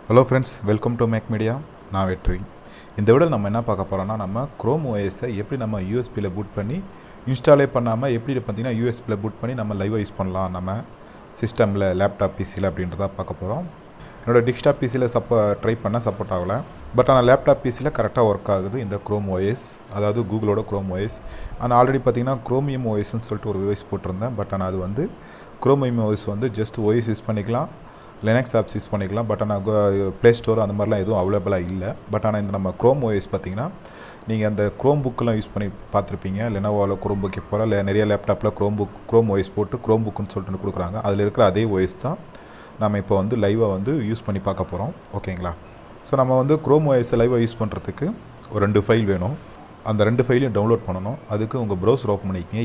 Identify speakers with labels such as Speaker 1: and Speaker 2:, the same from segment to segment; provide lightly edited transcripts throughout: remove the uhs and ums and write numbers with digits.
Speaker 1: Hello friends, welcome to Mac Media. நான் வெற்றி. இந்த வீடியோல நம்ம என்ன பார்க்க போறோம்னா நம்ம Chrome OS எப்படி நம்ம USB ல பூட் பண்ணி இன்ஸ்டாலே பண்ணாம எப்படி பாத்தீங்கன்னா USB ல பூட் பண்ணி நம்ம லைவா யூஸ் பண்ணலாம் நம்ம சிஸ்டம்ல லேப்டாப் PC ல அப்படின்றத பார்க்க போறோம். என்னோட டெஸ்க்டாப் PC ல ட்ரை பண்ண சப்போர்ட் ஆகல. பட் ஆனா லேப்டாப் PC ல கரெக்ட்டா வர்க் ஆகுது இந்த Chrome OS. அதாவது கூகுளோட Chrome OS. ஆனா ஆல்ரெடி பாத்தீங்கன்னா Chromium OS ன்னு சொல்லிட்டு ஒரு OS போட்டுருந்தேன். பட் ஆனா அது வந்து Chromium OS வந்து just OS யூஸ் பண்ணிக்கலாம். Linux apps யூஸ் பண்ணிக்கலாம் பட் ஆனால் ப்ளே ஸ்டோர் அந்த மாதிரிலாம் எதுவும் அவைலபிளாக இல்லை பட் ஆனால் இந்த நம்ம Chrome OS பார்த்தீங்கன்னா நீங்கள் அந்த Chromebookலாம் யூஸ் பண்ணி பார்த்துருப்பீங்க லெனோவோவில் Chromebook இப்போ இல்லை நிறைய லேப்டாப்பில் Chrome OS போட்டு Chromebookனு சொல்லிட்டு கொடுக்குறாங்க அதில் இருக்கிற அதே OS தான் நம்ம இப்போ வந்து லைவாக வந்து யூஸ் பண்ணி பார்க்க போகிறோம் ஓகேங்களா ஸோ நம்ம வந்து Chrome OS லைவாக யூஸ் பண்ணுறதுக்கு ஒரு 2 ஃபைல் வேணும் அந்த 2 ஃபைலையும் டவுன்லோட் பண்ணணும் அதுக்கு உங்கள் ப்ரௌசர் ஓப்பன் பண்ணிக்கிங்க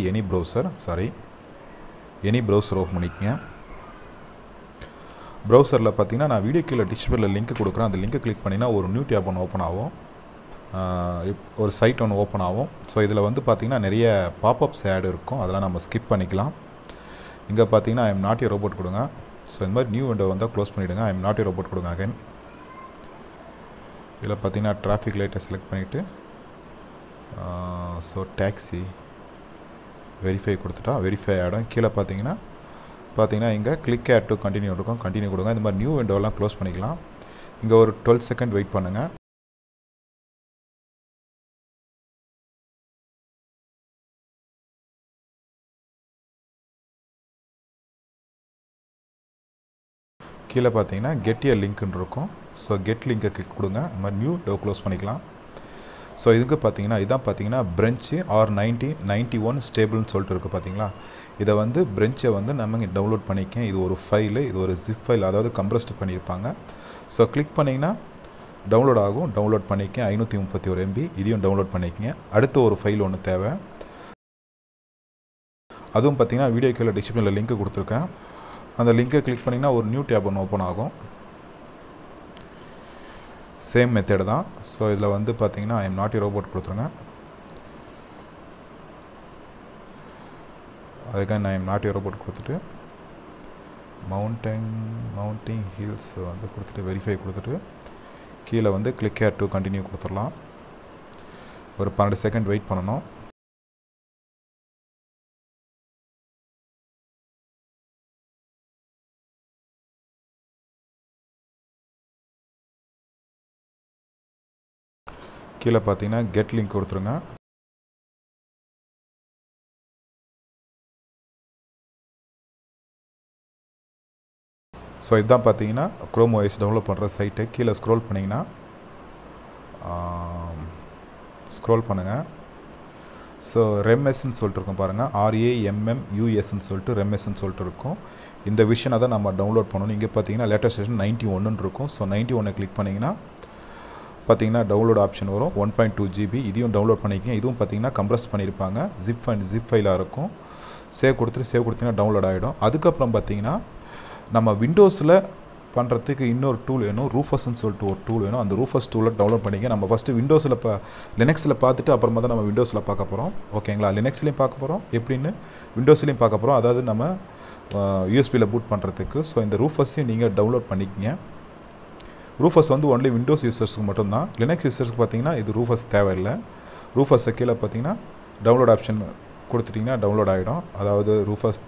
Speaker 1: எனி ப்ரௌசர் ஓப்பன் பண்ணிக்கிங்க ப்ரௌசரில் பார்த்தீங்கன்னா நான் வீடியோ கீழே டிஸ்பிளேல லிங்க் கொடுக்குறேன் அந்த லிங்க்கை கிளிக் பண்ணினா ஒரு நியூ டேப் ஒன்று ஓப்பன் ஆகும் ஒரு சைட் ஒன்று ஓப்பன் ஆகும் ஸோ இதில் வந்து பார்த்திங்கன்னா நிறைய பாப்அப்ஸ் ஆட் இருக்கும் அதெல்லாம் நம்ம ஸ்கிப் பண்ணிக்கலாம் இங்கே பார்த்தீங்கன்னா I am not a robot கொடுங்க ஸோ இந்த மாதிரி நியூ விண்டோ வந்தால் க்ளோஸ் பண்ணிவிடுங்க I am not a robot கொடுங்க அகைன் இதில் பார்த்தீங்கன்னா டிராஃபிக் லைட்டை செலக்ட் பண்ணிவிட்டு ஸோ டாக்ஸி வெரிஃபை கொடுத்துட்டா வெரிஃபை ஆகிடும் கீழே பார்த்தீங்கன்னா இங்கே கிளிக் ஆட் டு கண்டினியூ இருக்கும் கண்டினியூ கொடுங்க இந்த மாதிரி நியூ விண்டோலாம் க்ளோஸ் பண்ணிக்கலாம் இங்கே ஒரு 12 செகண்ட் வெயிட் பண்ணுங்கள் கீழே பார்த்தீங்கன்னா கெட் எ லிங்க்னு இருக்கும் ஸோ கெட் லிங்கை கிளிக் கொடுங்க இந்த மாதிரி நியூ விண்டோ க்ளோஸ் பண்ணிக்கலாம் ஸோ இதுக்கு பார்த்தீங்கன்னா இதான் பார்த்தீங்கன்னா பிரெஞ்சு R9091 ஸ்டேபிள்னு சொல்லிட்டு இருக்குது பார்த்தீங்களா இதை வந்து பிரெஞ்சை வந்து நம்ம இங்கே டவுன்லோட் பண்ணிக்கேன் இது ஒரு ஃபைலு இது ஒரு ஜிப் ஃபைல் அதாவது கம்ப்ரஸ்ட் பண்ணியிருப்பாங்க ஸோ கிளிக் பண்ணிங்கன்னா டவுன்லோட் ஆகும் டவுன்லோட் பண்ணிக்கேன் 531 MB இதையும் டவுன்லோட் பண்ணிக்கங்க அடுத்த ஒரு ஃபைல் ஒன்று தேவை அதுவும் பார்த்தீங்கன்னா வீடியோ கீழே டிஸ்கிரிப்ஷனில் லிங்க் கொடுத்துருக்கேன் அந்த லிங்கை கிளிக் பண்ணிங்கன்னா ஒரு நியூ டேப் ஒன்று ஓப்பன் ஆகும் சேம் மெத்தட் தான் ஸோ இதில் வந்து பார்த்தீங்கன்னா I am not a robot கொடுத்துருங்க அதுக்காக நான் ஐம் நாட் ஏ ரோபோட் கொடுத்துட்டு மவுண்டிங் ஹில்ஸ் வந்து கொடுத்துட்டு வெரிஃபை கொடுத்துட்டு கீழே வந்து கிளிக் ஹேர் டு கண்டினியூ கொடுத்துடலாம் ஒரு 12 செகண்ட் வெயிட் பண்ணணும் கீழே பார்த்தீங்கன்னா கெட் லிங்க் கொடுத்துருங்க ஸோ இதுதான் பார்த்தீங்கன்னா Chrome OS டவுன்லோட் பண்ணுற சைட்டு கீழே ஸ்க்ரோல் பண்ணிங்கன்னா ஸ்க்ரோல் பண்ணுங்கள் ஸோ ரெம்எஸ்ன்னு சொல்லிட்டு இருக்கும் பாருங்கள் RAMMUSன்னு சொல்லிட்டு ரெம்எஸ்ன்னு சொல்லிட்டு இருக்கும் இந்த விஷயம் தான் நம்ம டவுன்லோட் பண்ணணும் இங்கே பார்த்தீங்கன்னா லேட்டஸ்ட் வெர்ஷன் 91 இருக்கும் ஸோ 91 கிளிக் பண்ணிங்கன்னா பார்த்தீங்கன்னா டவுன்லோட் ஆப்ஷன் வரும் 1.2 GB இதையும் டவுன்லோட் பண்ணிக்கங்க இதுவும் பார்த்தீங்கன்னா கம்ப்ரஸ் பண்ணியிருப்பாங்க ஜிப் ஃபைலாக இருக்கும் சேவ் கொடுத்தீங்கன்னா டவுன்லோட் ஆகிடும் அதுக்கப்புறம் பார்த்தீங்கன்னா நம்ம விண்டோஸில் பண்ணுறதுக்கு இன்னொரு டூல் வேணும் ரூஃபஸ்ன்னு சொல்லிட்டு ஒரு டூல் வேணும் அந்த ரூஃபஸ் டூலை டவுன்லோட் பண்ணிக்க நம்ம ஃபஸ்ட்டு விண்டோஸில் லினக்ஸில் பார்த்துட்டு அப்புறமா தான் நம்ம விண்டோஸில் பார்க்க போகிறோம் ஓகேங்களா லினக்ஸ்லேயும் பார்க்க போகிறோம் எப்படின்னு விண்டோஸ்லேயும் பார்க்க போகிறோம் அதாவது நம்ம யூஎஸ்பியில் பூட் பண்ணுறதுக்கு ஸோ இந்த ரூஃபஸையும் நீங்கள் டவுன்லோட் பண்ணிக்கங்க ரூஃபஸ் வந்து ஒன்லி விண்டோஸ் யூசர்ஸ்க்கு மட்டும்தான் லினக்ஸ் யூசர்ஸ்க்கு பார்த்தீங்கன்னா இது ரூஃபஸ் தேவையில்லை ரூஃபஸை கீழே பார்த்தீங்கன்னா டவுன்லோட் ஆப்ஷன் கொடுத்துட்டிங்கன்னா டவுன்லோட் ஆகிடும் அதாவது ரூஃபஸ்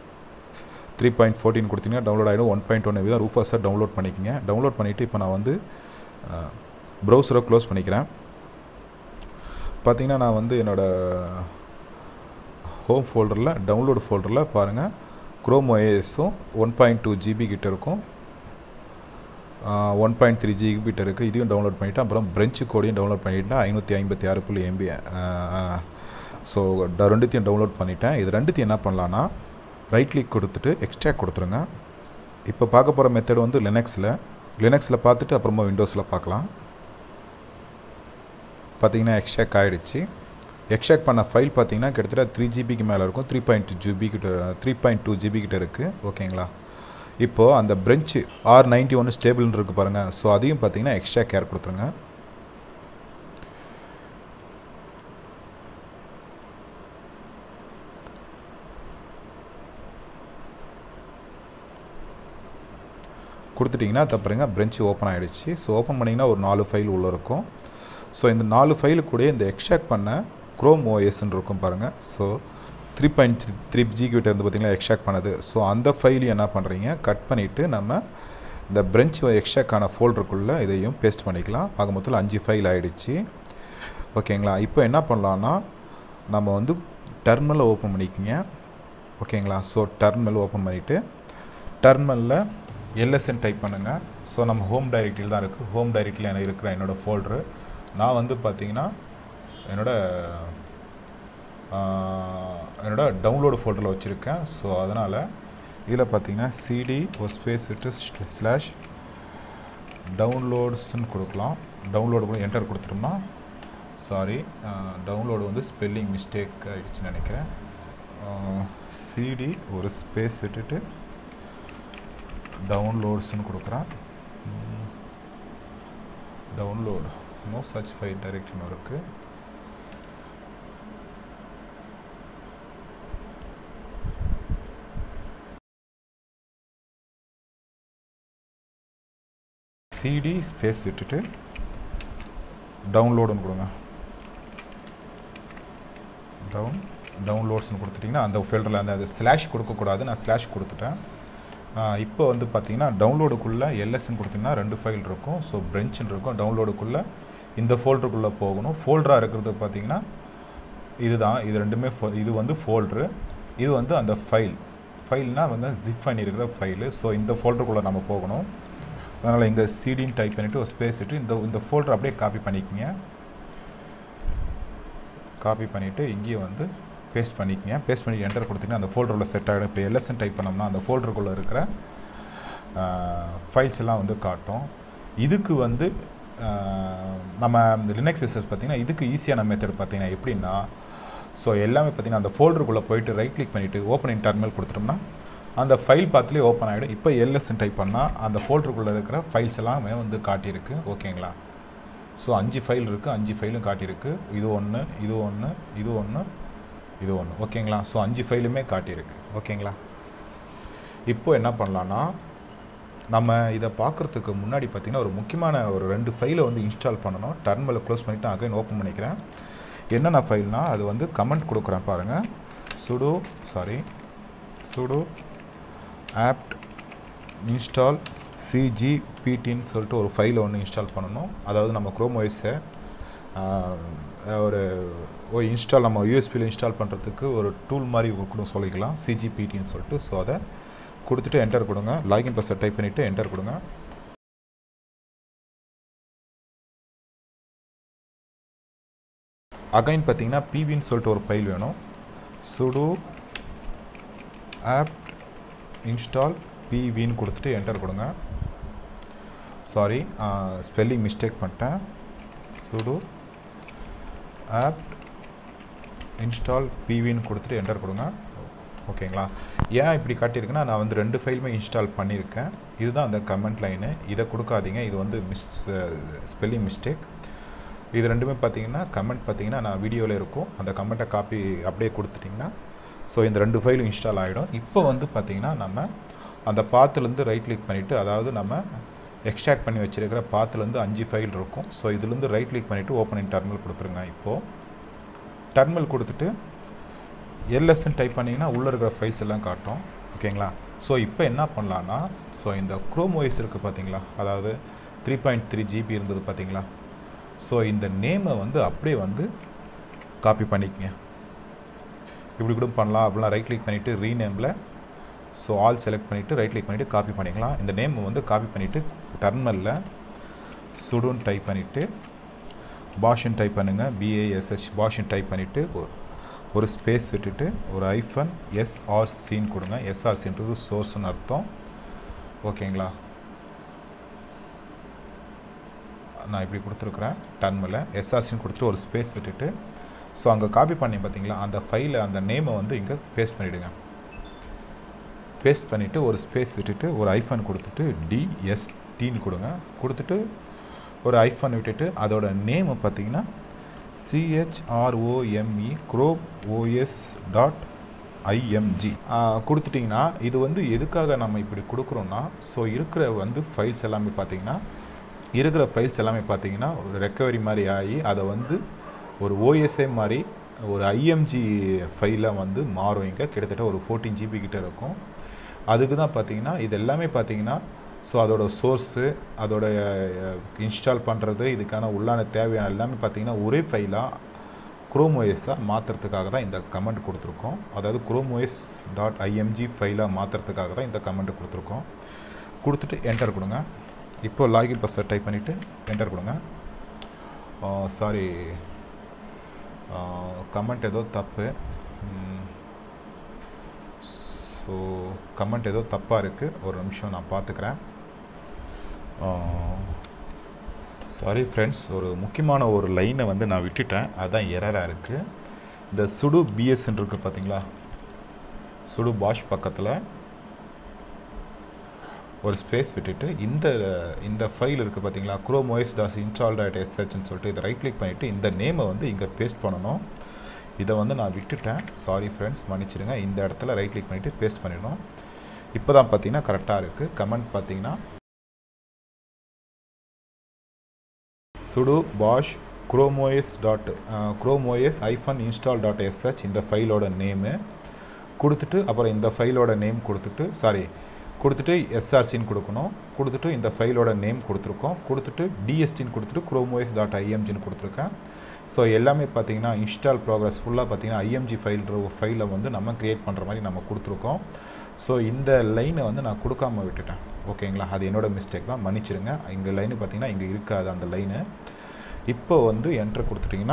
Speaker 1: 3.14 கொடுத்தீங்கன்னா டவுன்லோட் ஆகிடும் 1.1 தான் ரூஃபஸை டவுன்லோட் பண்ணிக்கங்க டவுன்லோட் பண்ணிவிட்டு இப்போ நான் வந்து ப்ரௌசரை க்ளோஸ் பண்ணிக்கிறேன் பார்த்தீங்கன்னா நான் வந்து என்னோடய ஹோம் ஃபோல்டரில் டவுன்லோடு ஃபோல்டரில் பாருங்கள் Chrome OSம் 1.2 GB கிட்ட இருக்கும் 1.3 GB கிட்ட இருக்குது இதையும் டவுன்லோட் பண்ணிவிட்டு அப்புறம் பிரெஞ்சு கோடையும் டவுன்லோட் பண்ணிவிட்டேன் 556 MB ஸோ ரெண்டுத்தையும் டவுன்லோட் பண்ணிட்டேன் இது ரெண்டுத்தையும் என்ன பண்ணலான்னா ரைட் கிளிக் கொடுத்துட்டு எக்ஸ்ட்ராக்ட் கொடுத்துருங்க இப்போ பார்க்க போகிற மெத்தட் வந்து லினக்ஸில் பார்த்துட்டு அப்புறமா விண்டோஸில் பார்க்கலாம் பார்த்தீங்கன்னா எக்ஸ்ட்ராக்ட் ஆகிடுச்சு எக்ஸ்ட்ராக்ட் பண்ண ஃபைல் பார்த்தீங்கன்னா கிட்டத்தட்ட 3 GBக்கு மேலே இருக்கும் 3.2 GB கிட்ட இருக்குது ஓகேங்களா இப்போது அந்த பிரெஞ்சு R91 ஸ்டேபிள்னு இருக்குது பாருங்கள் ஸோ அதையும் பார்த்தீங்கன்னா எக்ஸ்ட்ரா கேர் கொடுத்துருங்க கொடுத்துட்டிங்கன்னா தப்புறங்க பிரென்ச் ஓப்பன் ஆகிடுச்சு. ஸோ ஓப்பன் பண்ணிங்கன்னா ஒரு 4 ஃபைல் உள்ளே இருக்கும். ஸோ இந்த 4 ஃபைலு கூட இந்த எக்ஸ்ட்ராக்ட் பண்ண Chrome OSன்னு இருக்கும் பாருங்கள். ஸோ 3.3 GB கிட்ட இருந்து பார்த்திங்கன்னா எக்ஸ்ட்ராக்ட் பண்ணது. ஸோ அந்த ஃபைலையும் என்ன பண்ணுறீங்க, கட் பண்ணிவிட்டு நம்ம இந்த பிரென்ச் எக்ஸ்ட்ராக்டான ஃபோல்டருக்குள்ளே இதையும் பேஸ்ட் பண்ணிக்கலாம். ஆக மொத்தத்தில் 5 ஃபைல் ஆகிடுச்சு. ஓகேங்களா. இப்போ என்ன பண்ணலான்னா நம்ம வந்து டெர்மினலை ஓப்பன் பண்ணிக்கோங்க. ஓகேங்களா. ஸோ டெர்மினல் ஓப்பன் பண்ணிவிட்டு டெர்மினலில் எல்எஸ்ன்னு டைப் பண்ணுங்கள். ஸோ நம்ம ஹோம் டைரக்டரியில் தான் இருக்குது. ஹோம் டைரக்டரியில் எனக்கு இருக்கிற என்னோடய ஃபோல்டரு நான் வந்து பார்த்திங்கன்னா என்னோட டவுன்லோடு ஃபோல்டரில் வச்சுருக்கேன். ஸோ அதனால் இதில் பார்த்திங்கன்னா சிடி ஒரு ஸ்பேஸ் விட்டு ஸ்லாஷ் டவுன்லோட்ஸ்ன்னு கொடுக்கலாம். டவுன்லோடு கூட என்டர் கொடுத்துட்டோம்னா, சாரி டவுன்லோடு வந்து ஸ்பெல்லிங் மிஸ்டேக் ஆகிடுச்சுன்னு நினைக்கிறேன். சிடி ஒரு ஸ்பேஸ் விட்டுட்டு டவுன்லோட்ஸ்ன்னு கொடுக்குறேன். டவுன்லோடு நோ சர்ச் ஃபைல் டைரக்ட்னு இருக்குது. சிடி ஸ்பேஸ் விட்டுட்டு டவுன்லோடுன்னு கொடுங்க. டவுன்லோட்ஸ்னு கொடுத்துட்டிங்கன்னா அந்த ஃபோல்டரில் அந்த ஸ்லாஷ் கொடுக்கக்கூடாது, நான் ஸ்லாஷ் கொடுத்துட்டேன். இப்போ வந்து பார்த்திங்கன்னா டவுன்லோடுக்குள்ளே எல்எஸ்ன்னு கொடுத்திங்கன்னா 2 ஃபைல் இருக்கும். ஸோ பிரென்ச்னு இருக்கும். டவுன்லோடுக்குள்ளே இந்த ஃபோல்டருக்குள்ளே போகணும். ஃபோல்டராக இருக்கிறது பார்த்திங்கன்னா இதுதான். இது ரெண்டுமே இது வந்து ஃபோல்டரு, இது வந்து அந்த ஃபைல்னால் வந்து ஜிப் பண்ணியிருக்கிற ஃபைலு. ஸோ இந்த ஃபோல்டருக்குள்ளே நம்ம போகணும். அதனால் இங்கே சிடின்னு டைப் பண்ணிவிட்டு ஒரு ஸ்பேஸ் விட்டு இந்த ஃபோல்டர் அப்படியே காப்பி பண்ணிக்கோங்க. காப்பி பண்ணிவிட்டு இங்கேயும் வந்து பேஸ்ட் பண்ணிக்கோங்க. பேஸ்ட் பண்ணி என்டர் கொடுத்தீங்கன்னா அந்த ஃபோல்டரில் செட் ஆகிடும். இப்போ எல்எஸ்ன்னு டைப் பண்ணோம்னா அந்த ஃபோல்டருக்குள்ளே இருக்கிற ஃபைல்ஸ் எல்லாம் வந்து காட்டும். இதுக்கு வந்து நம்ம இந்த லினக்ஸ் யூசர்ஸ் பார்த்திங்கன்னா இதுக்கு ஈஸியான மெத்தட் பார்த்திங்கன்னா எப்படின்னா, ஸோ எல்லாமே பார்த்திங்கன்னா அந்த ஃபோல்டருக்குள்ளே போய்ட்டு ரைட் கிளிக் பண்ணிவிட்டு ஓப்பன் இன் டெர்மினல் கொடுத்துட்டோம்னா அந்த ஃபைல் பார்த்துலேயே ஓப்பன் ஆகிடும். இப்போ எல்எஸ்ன்னு டைப் பண்ணால் அந்த ஃபோல்டருக்குள்ளே இருக்கிற ஃபைல்ஸ் எல்லாமே வந்து காட்டியிருக்கு. ஓகேங்களா. ஸோ 5 ஃபைல் இருக்குது. 5 ஃபைலும் காட்டியிருக்கு. இது ஒன்று, இது ஒன்று, இது ஒன்று, இது ஒன்று. ஓகேங்களா. ஸோ 5 ஃபைலுமே காட்டியிருக்கு. ஓகேங்களா. இப்போ என்ன பண்ணலான்னா நம்ம இதை பார்க்குறதுக்கு முன்னாடி பார்த்திங்கன்னா ஒரு முக்கியமான ஒரு 2 ஃபைலை வந்து இன்ஸ்டால் பண்ணணும். டெர்மினலை க்ளோஸ் பண்ணிவிட்டு அகைன் ஓப்பன் பண்ணிக்கிறேன். என்னென்ன ஃபைல்னால் அது வந்து கமெண்ட் கொடுக்குறேன் பாருங்கள். sudo apt install cgptன்னு சொல்லிட்டு ஒரு ஃபைலை ஒன்று இன்ஸ்டால் பண்ணணும். அதாவது நம்ம Chrome OSஐ ஒரு இன்ஸ்டால் நம்ம யூஎஸ்பியில் இன்ஸ்டால் பண்ணுறதுக்கு ஒரு டூல் மாதிரி கூட சொல்லிக்கலாம், cgptன்னு சொல்லிட்டு. ஸோ அதை கொடுத்துட்டு என்டர் கொடுங்க. லாகின் பாஸ்வேர்ட் டைப் பண்ணிவிட்டு என்டர் கொடுங்க. அகைன் பார்த்தீங்கன்னா pvன்னு சொல்லிட்டு ஒரு ஃபைல் வேணும். sudo apt install pvன்னு கொடுத்துட்டு என்டர் கொடுங்க. சாரி ஸ்பெல்லிங் மிஸ்டேக் பண்ணிட்டேன். sudo apt install pvன்னு கொடுத்துட்டு என்டர் கொடுங்க. ஓகேங்களா. ஏன் இப்படி காட்டியிருக்குன்னா நான் வந்து 2 ஃபைலுமே இன்ஸ்டால் பண்ணியிருக்கேன். இதுதான் அந்த கமெண்ட் லைனு. இதை கொடுக்காதீங்க, இது வந்து ஸ்பெல்லிங் மிஸ்டேக். இது ரெண்டுமே பார்த்தீங்கன்னா கமெண்ட் பார்த்தீங்கன்னா நான் வீடியோவில் இருக்கும். அந்த கமெண்ட்டை காப்பி அப்படியே கொடுத்துட்டிங்கன்னா ஸோ இந்த 2 ஃபைலும் இன்ஸ்டால் ஆகிடும். இப்போ வந்து பார்த்திங்கன்னா நம்ம அந்த பாத்துலேருந்து ரைட் கிளிக் பண்ணிவிட்டு, அதாவது நம்ம எக்ஸ்ட்ராக்ட் பண்ணி வச்சுருக்கிற பாத்துலேருந்து 5 ஃபைல் இருக்கும். ஸோ இதுலேருந்து ரைட் கிளிக் பண்ணிவிட்டு ஓப்பன் இன் டெர்மினல் கொடுத்துருங்க. இப்போது டெர்மினல் கொடுத்துட்டு எல்எஸ்ன்னு டைப் பண்ணிங்கன்னா உள்ளே இருக்கிற ஃபைல்ஸ் எல்லாம் காட்டும். ஓகேங்களா. ஸோ இப்போ என்ன பண்ணலான்னா, ஸோ இந்த Chrome OS இருக்குது பார்த்தீங்களா, அதாவது 3.3 GB இருந்தது பார்த்தீங்களா. ஸோ இந்த நேமை வந்து அப்படியே வந்து காப்பி பண்ணிக்கங்க. இப்படி கூட பண்ணலாம். அப்படிலாம் ரைட் கிளிக் பண்ணிவிட்டு ரீநேமில் ஸோ ஆல் செலக்ட் பண்ணிவிட்டு ரைட் கிளிக் பண்ணிவிட்டு காப்பி பண்ணிக்கலாம். இந்த நேம் வந்து காப்பி பண்ணிவிட்டு டெர்மினலில் சுடுன்னு டைப் பண்ணிவிட்டு பாஷன் டைப் பண்ணுங்கள். BASH பாஷன் டைப் பண்ணிவிட்டு ஒரு ஸ்பேஸ் விட்டுட்டு ஒரு -SRCன்னு கொடுங்க. SRCன்றது சோர்ஸ்னு அர்த்தம். ஓகேங்களா. நான் இப்படி கொடுத்துருக்குறேன். டெர்மினலில் SRCன்னு கொடுத்துட்டு ஒரு ஸ்பேஸ் விட்டுட்டு ஸோ அங்கே காப்பி பண்ணி பார்த்தீங்களா அந்த ஃபைலை அந்த நேமை வந்து இங்கே பேஸ்ட் பண்ணிவிடுங்க. பேஸ்ட் பண்ணிவிட்டு ஒரு ஸ்பேஸ் விட்டுட்டு ஒரு ஐஃபன் கொடுத்துட்டு DSTன்னு கொடுங்க. கொடுத்துட்டு ஒரு ஐஃபன் விட்டுட்டு அதோட நேமை பார்த்தீங்கன்னா CHROME Chrome OS IMG கொடுத்துட்டிங்கன்னா இது வந்து எதுக்காக நம்ம இப்படி கொடுக்குறோன்னா ஸோ இருக்கிற வந்து ஃபைல்ஸ் எல்லாமே பார்த்தீங்கன்னா ஒரு ரெக்கவரி மாதிரி ஆகி அதை வந்து ஒரு OSI மாதிரி ஒரு IMG ஃபைலாக வந்து மாறும். இங்கே கிட்டத்தட்ட ஒரு 14 GB கிட்ட இருக்கும். அதுக்கு தான் பார்த்தீங்கன்னா இது எல்லாமே பார்த்தீங்கன்னா ஸோ அதோட சோர்ஸு அதோட இன்ஸ்டால் பண்ணுறது இதுக்கான உள்ளான தேவையான எல்லாமே பார்த்தீங்கன்னா ஒரே ஃபைலாக Chrome OS-ஆ மாற்றுறதுக்காக தான் இந்த கமெண்ட் கொடுத்துருக்கோம். அதாவது ChromeOS.img ஃபைலாக மாற்றுறதுக்காக தான் இந்த கமெண்ட் கொடுத்துருக்கோம். கொடுத்துட்டு என்டர் கொடுங்க. இப்போ லாகின் பாஸ்வேர்ட் டைப் பண்ணிவிட்டு என்டர் கொடுங்க. சாரி, கமெண்ட் ஏதோ தப்பு. ஸோ கமெண்ட் ஏதோ தப்பாக இருக்குது. ஒரு நிமிஷம் நான் பார்த்துக்கிறேன். சாரி ஃப்ரெண்ட்ஸ், ஒரு முக்கியமான ஒரு லைனை வந்து நான் விட்டுட்டேன். அதுதான் எரராக இருக்குது. இந்த சுடு பிஎஸ்ன்னு இருக்குது பார்த்தீங்களா, சுடு பாஷ் பக்கத்தில் ஒரு ஸ்பேஸ் விட்டுட்டு இந்த ஃபைல் இருக்குது பார்த்தீங்களா, ChromeOS.install.sh சொல்லிட்டு இதை ரைட் கிளிக் பண்ணிவிட்டு இந்த நேமை வந்து இங்கே பேஸ்ட் பண்ணணும். இதை வந்து நான் விட்டுட்டேன். சாரி ஃப்ரெண்ட்ஸ், மன்னிச்சிடுங்க. இந்த இடத்துல ரைட் கிளிக் பண்ணிவிட்டு பேஸ்ட் பண்ணிடணும். இப்போ தான் பார்த்தீங்கன்னா கரெக்டாக இருக்குது. கமெண்ட் பார்த்தீங்கன்னா sudo bash ChromeOS-install.sh இந்த ஃபைலோட நேமு கொடுத்துட்டு அப்புறம் இந்த ஃபைலோட நேம் கொடுத்துட்டு SRCன்னு கொடுக்கணும். கொடுத்துட்டு இந்த ஃபைலோட நேம் கொடுத்துருக்கோம். கொடுத்துட்டு DSTன்னு கொடுத்துட்டு ChromeOS.imgன்னு கொடுத்துருக்கேன். ஸோ எல்லாமே பார்த்தீங்கன்னா இன்ஸ்டால் ப்ராக்ரஸ் ஃபுல்லாக பார்த்தீங்கன்னா IMG ஃபைலை வந்து நம்ம க்ரியேட் பண்ணுற மாதிரி நம்ம கொடுத்துருக்கோம். ஸோ இந்த லைனை வந்து நான் கொடுக்காமல் விட்டுட்டேன். ஓகேங்களா, அது என்னோடய மிஸ்டேக் தான், மன்னிச்சிடுங்க. இங்கே லைனு பார்த்தீங்கன்னா இங்கே இருக்காது அந்த லைனு. இப்போ வந்து என்ட்ரு கொடுத்துட்டிங்கன்னா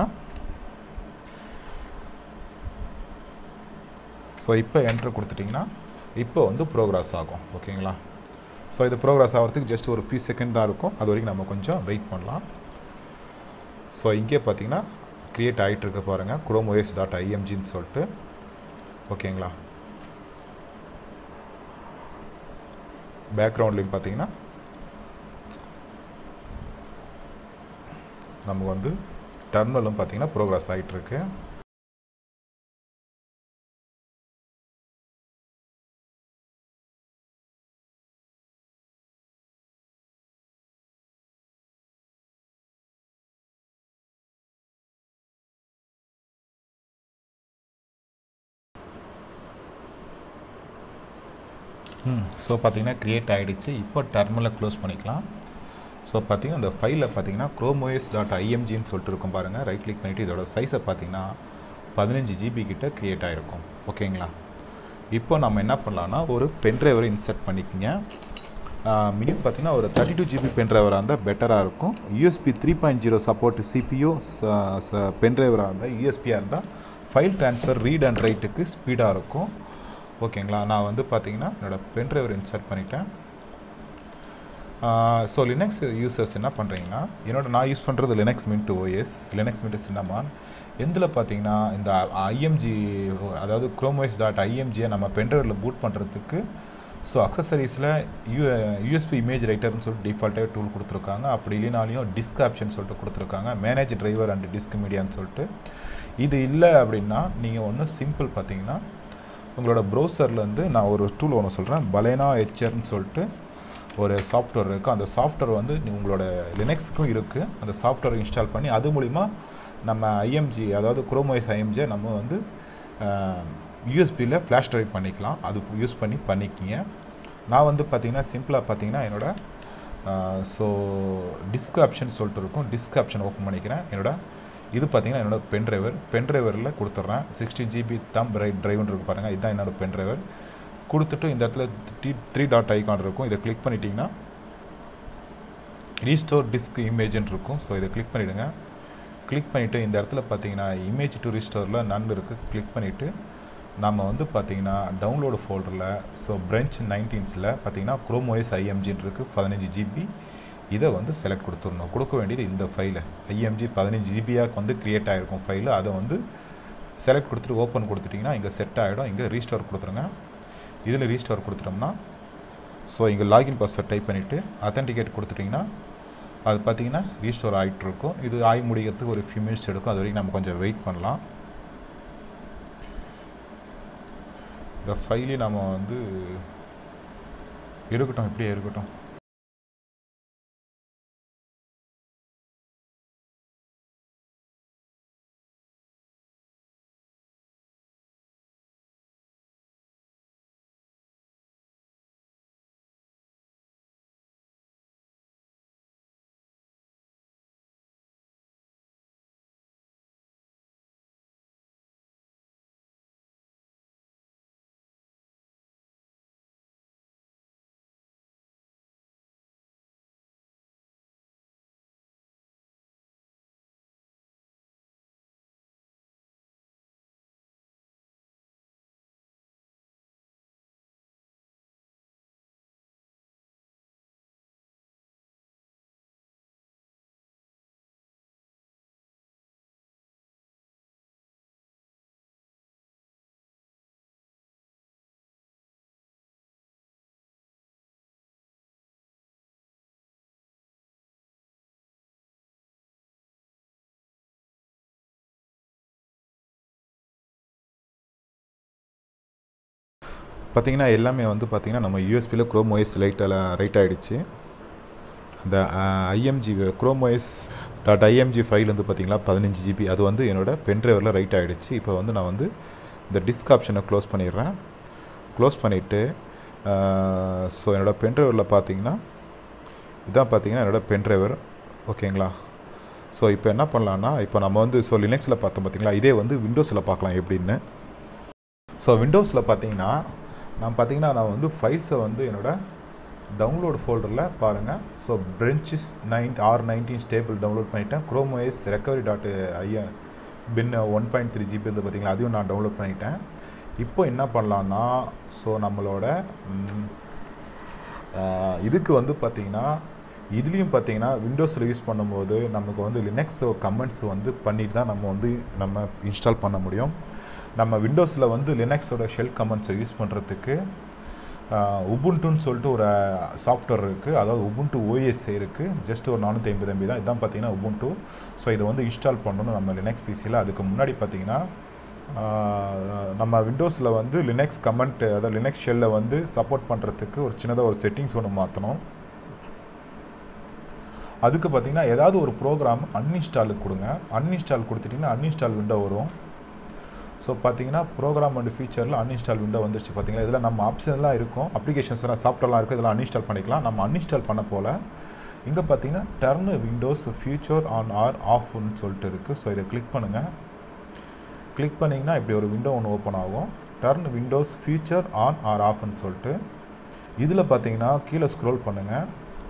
Speaker 1: இப்போ வந்து ப்ரோக்ரஸ் ஆகும். ஓகேங்களா, ஸோ இது ப்ரோக்ரஸ் ஆகிறதுக்கு ஜஸ்ட் ஒரு ஃபியூ செகண்ட் தான் இருக்கும். அது வரைக்கும் நம்ம கொஞ்சம் வெயிட் பண்ணலாம். ஸோ இங்கே பார்த்தீங்கன்னா க்ரியேட் ஆகிட்டு இருக்க பாருங்கள், ChromeOS.imgன்னு சொல்லிட்டு. ஓகேங்களா, பேக்ரவுண்ட்லேயும் பார்த்தீங்கன்னா நம்ம வந்து டெர்மினலும் பார்த்தீங்கன்னா ப்ரோக்ரஸ் ஆகிட்டுருக்கு. ஸோ பார்த்தீங்கன்னா க்ரியேட் ஆகிடுச்சு. இப்போ டெர்மினலை க்ளோஸ் பண்ணிக்கலாம். ஸோ பார்த்தீங்கன்னா அந்த ஃபைலில் பார்த்தீங்கன்னா ChromeOS.imgன்னு சொல்லிட்டு இருக்கும் பாருங்கள். ரைட் கிளிக் பண்ணிவிட்டு இதோட சைஸை பார்த்தீங்கன்னா 15 GB கிட்ட க்ரியேட் ஆகிருக்கும். ஓகேங்களா, இப்போ நம்ம என்ன பண்ணலான்னா ஒரு பென்ட்ரைவரை இன்சர்ட் பண்ணிக்கோங்க. மினிமம் பார்த்தீங்கன்னா ஒரு 32 GB பென்ட்ரைவராக இருந்தால் பெட்டராக இருக்கும். USB 3.0 சப்போர்ட் CPU பென்ட்ரைவராக இருந்தால் USBயாக இருந்தால் ஃபைல் ட்ரான்ஸ்ஃபர் ரீட் அண்ட் ரைட்டுக்கு ஸ்பீடாக இருக்கும். ஓகேங்களா, நான் வந்து பார்த்தீங்கன்னா என்னோடய பென்ட்ரைவர் இன்சர்ட் பண்ணிட்டேன். ஸோ லினக்ஸ் யூசர்ஸ் என்ன பண்ணுறீங்கன்னா, நான் யூஸ் பண்ணுறது Linux Mint OS. Linux Mint Cinnamon எந்தில் பார்த்தீங்கன்னா இந்த IMG, அதாவது ChromeOS.imgயை நம்ம பென்ட்ரைவரில் பூட் பண்ணுறதுக்கு ஸோ அக்சசரிஸில் USB இமேஜ் ரைட்டர்னு சொல்லிட்டு டிஃபால்ட்டாக டூல் கொடுத்துருக்காங்க. அப்படி இல்லைனாலையும் டிஸ்க் ஆப்ஷன் சொல்லிட்டு கொடுத்துருக்காங்க, மேனேஜ் டிரைவர் அண்ட் டிஸ்க் மீடியான்னு சொல்லிட்டு. இது இல்லை அப்படின்னா நீங்கள் ஒன்று சிம்பிள் பார்த்தீங்கன்னா உங்களோட ப்ரௌசர்லேருந்து நான் ஒரு டூல் ஒன்று சொல்கிறேன், பலேனா HRன்னு சொல்லிட்டு ஒரு சாஃப்ட்வேர் இருக்குது. அந்த சாஃப்ட்வேர் வந்து உங்களோட லினக்ஸுக்கும் இருக்குது. அந்த சாஃப்ட்வேர் இன்ஸ்டால் பண்ணி அது மூலிமா நம்ம IMG, அதாவது ChromeOS IMG நம்ம வந்து USBயில் ஃப்ளாஷ் ட்ரைவ் பண்ணிக்கலாம். அது யூஸ் பண்ணிக்கிங்க. நான் வந்து பார்த்திங்கன்னா சிம்பிளாக பார்த்தீங்கன்னா என்னோட ஸோ டிஸ்க் ஆப்ஷன் சொல்லிட்டு இருக்கும், டிஸ்க் ஆப்ஷன் ஓப்பன் பண்ணிக்கிறேன். இது பார்த்தீங்கன்னா என்னோடய பென்ட்ரைவரில் கொடுத்துட்றேன். 16 GB தம்ப் ட்ரைவ்னு இருக்குது பாருங்கள், இதுதான் என்னோடய பென்ட்ரைவர். கொடுத்துட்டு இந்த இடத்துல 3 டாட் ஐக்கான் இருக்கும், இதை கிளிக் பண்ணிட்டீங்கன்னா ரீஸ்டோர் டிஸ்க் இமேஜ்னு இருக்கும். ஸோ இதை கிளிக் பண்ணிவிடுங்க. கிளிக் பண்ணிவிட்டு இந்த இடத்துல பார்த்தீங்கன்னா இமேஜ் டு ரீஸ்டோரில் நன் இருக்குது. கிளிக் பண்ணிவிட்டு நம்ம வந்து பார்த்தீங்கன்னா டவுன்லோடு ஃபோல்டரில் ஸோ பிரெஞ்ச் 19ல் பார்த்தீங்கன்னா ChromeOS IMGன்னு இருக்குது 15 GB. இதை வந்து செலக்ட் கொடுத்துடணும். கொடுக்க வேண்டியது இந்த ஃபைலை IMG 15 GB வந்து க்ரியேட் ஆகிருக்கும் ஃபைலு. அதை வந்து செலக்ட் கொடுத்துட்டு ஓப்பன் கொடுத்துட்டிங்கன்னா இங்கே செட் ஆகிடும். இங்கே ரீஸ்டோர் கொடுத்துருங்க. இதில் ரீஸ்டோர் கொடுத்துட்டோம்னா ஸோ இங்கே லாகின் பாஸ்வேர்ட் டைப் பண்ணிவிட்டு அத்தன்டிகேட் கொடுத்துட்டிங்கன்னா அது பார்த்திங்கன்னா ரீஸ்டோர் ஆகிட்டுருக்கும். இது ஆகி முடிக்கிறதுக்கு ஒரு ஃபியூ மினிட்ஸ் எடுக்கும். அது வரைக்கும் நம்ம கொஞ்சம் வெயிட் பண்ணலாம். இந்த ஃபைலே நம்ம வந்து இருக்கட்டும், இப்படியே இருக்கட்டும். பார்த்தீங்கன்னா எல்லாமே வந்து பார்த்தீங்கன்னா நம்ம யூஎஸ்பியில் குரோம் OS ரைட் ஆகிடுச்சு. அந்த IMG Chrome OS .img file வந்து பார்த்தீங்களா 15 GB, அது வந்து என்னோடய பென்ட்ரைவரில் ரைட் ஆகிடுச்சு. இப்போ வந்து நான் வந்து இந்த டிஸ்க் ஆப்ஷனை க்ளோஸ் பண்ணிடுறேன். க்ளோஸ் பண்ணிவிட்டு ஸோ என்னோடய பென்ட்ரைவரில் பார்த்தீங்கன்னா இதான் பார்த்தீங்கன்னா என்னோடய பென்ட்ரைவர். ஓகேங்களா? ஸோ இப்போ என்ன பண்ணலான்னா, இப்போ நம்ம வந்து லினக்ஸில் பார்த்தோம் பார்த்தீங்களா, இதே வந்து விண்டோஸில் பார்க்கலாம் எப்படின்னு. ஸோ விண்டோஸில் பார்த்தீங்கன்னா நான் வந்து ஃபைல்ஸை வந்து என்னோடய டவுன்லோட் ஃபோல்டரில் பாருங்கள். So branches R19 stable download பண்ணிட்டேன். குரோம் OS recovery.bin 1.3 GB வந்து பார்த்தீங்களா, அதையும் நான் டவுன்லோட் பண்ணிட்டேன். இப்போ என்ன பண்ணலான்னா, ஸோ நம்மளோட இதுக்கு வந்து பார்த்திங்கன்னா இதுலேயும் பார்த்தீங்கன்னா விண்டோஸில் யூஸ் பண்ணும்போது நமக்கு வந்து லினக்ஸ் கமெண்ட்ஸ் வந்து பண்ணிட்டு தான் நம்ம இன்ஸ்டால் பண்ண முடியும். நம்ம விண்டோஸில் வந்து லினக்ஸோட ஷெல் கமெண்ட்ஸை யூஸ் பண்ணுறதுக்கு உபுண்டுன்னு சொல்லிட்டு ஒரு சாஃப்ட்வேர் இருக்குது. அதாவது உபுண்டு OS இருக்குது. ஜஸ்ட் ஒரு 450 MB தான். இதுதான் பார்த்தீங்கன்னா உபுண்டு. ஸோ இதை வந்து இன்ஸ்டால் பண்ணணும் நம்ம லினக்ஸ் பிசியில். அதுக்கு முன்னாடி பார்த்தீங்கன்னா நம்ம விண்டோஸில் வந்து லினக்ஸ் கமெண்ட், அதாவது லினக்ஸ் ஷெல்லை வந்து சப்போர்ட் பண்ணுறதுக்கு ஒரு சின்னதாக ஒரு செட்டிங்ஸ் ஒன்று மாற்றணும். அதுக்கு பார்த்தீங்கன்னா ஏதாவது ஒரு ப்ரோக்ராம் அன்இன்ஸ்டாலுக்கு கொடுங்க. அன்இன்ஸ்டால் கொடுத்துட்டிங்கன்னா அன்இன்ஸ்டால் விண்டோ வரும். ஸோ பார்த்தீங்கன்னா ப்ரோக்ராம் அண்ட் ஃபீச்சரில் அன்இன்ஸ்டால் விண்டோ வந்துருச்சு. பார்த்தீங்களா, இதில் நம்ம ஆப்ஷன்லாம் இருக்கும், அப்ளிகேஷன்ஸ்லாம் சாஃப்ட்வேர்லாம் இருக்குது, இதெல்லாம் அன்இன்ஸ்டால் பண்ணிக்கலாம். நம்ம அன்இன்ஸ்டால் பண்ண போல் இங்கே பார்த்தீங்கன்னா turn Windows feature on or ஆஃப்னு சொல்லிட்டு இருக்குது. ஸோ இதை கிளிக் பண்ணுங்கள். கிளிக் பண்ணிங்கன்னா இப்படி ஒரு விண்டோ ஒன்று ஓப்பன் ஆகும். Turn Windows feature on or ஆஃப்னு சொல்லிட்டு இதில் பார்த்தீங்கன்னா கீழே ஸ்க்ரோல் பண்ணுங்கள்.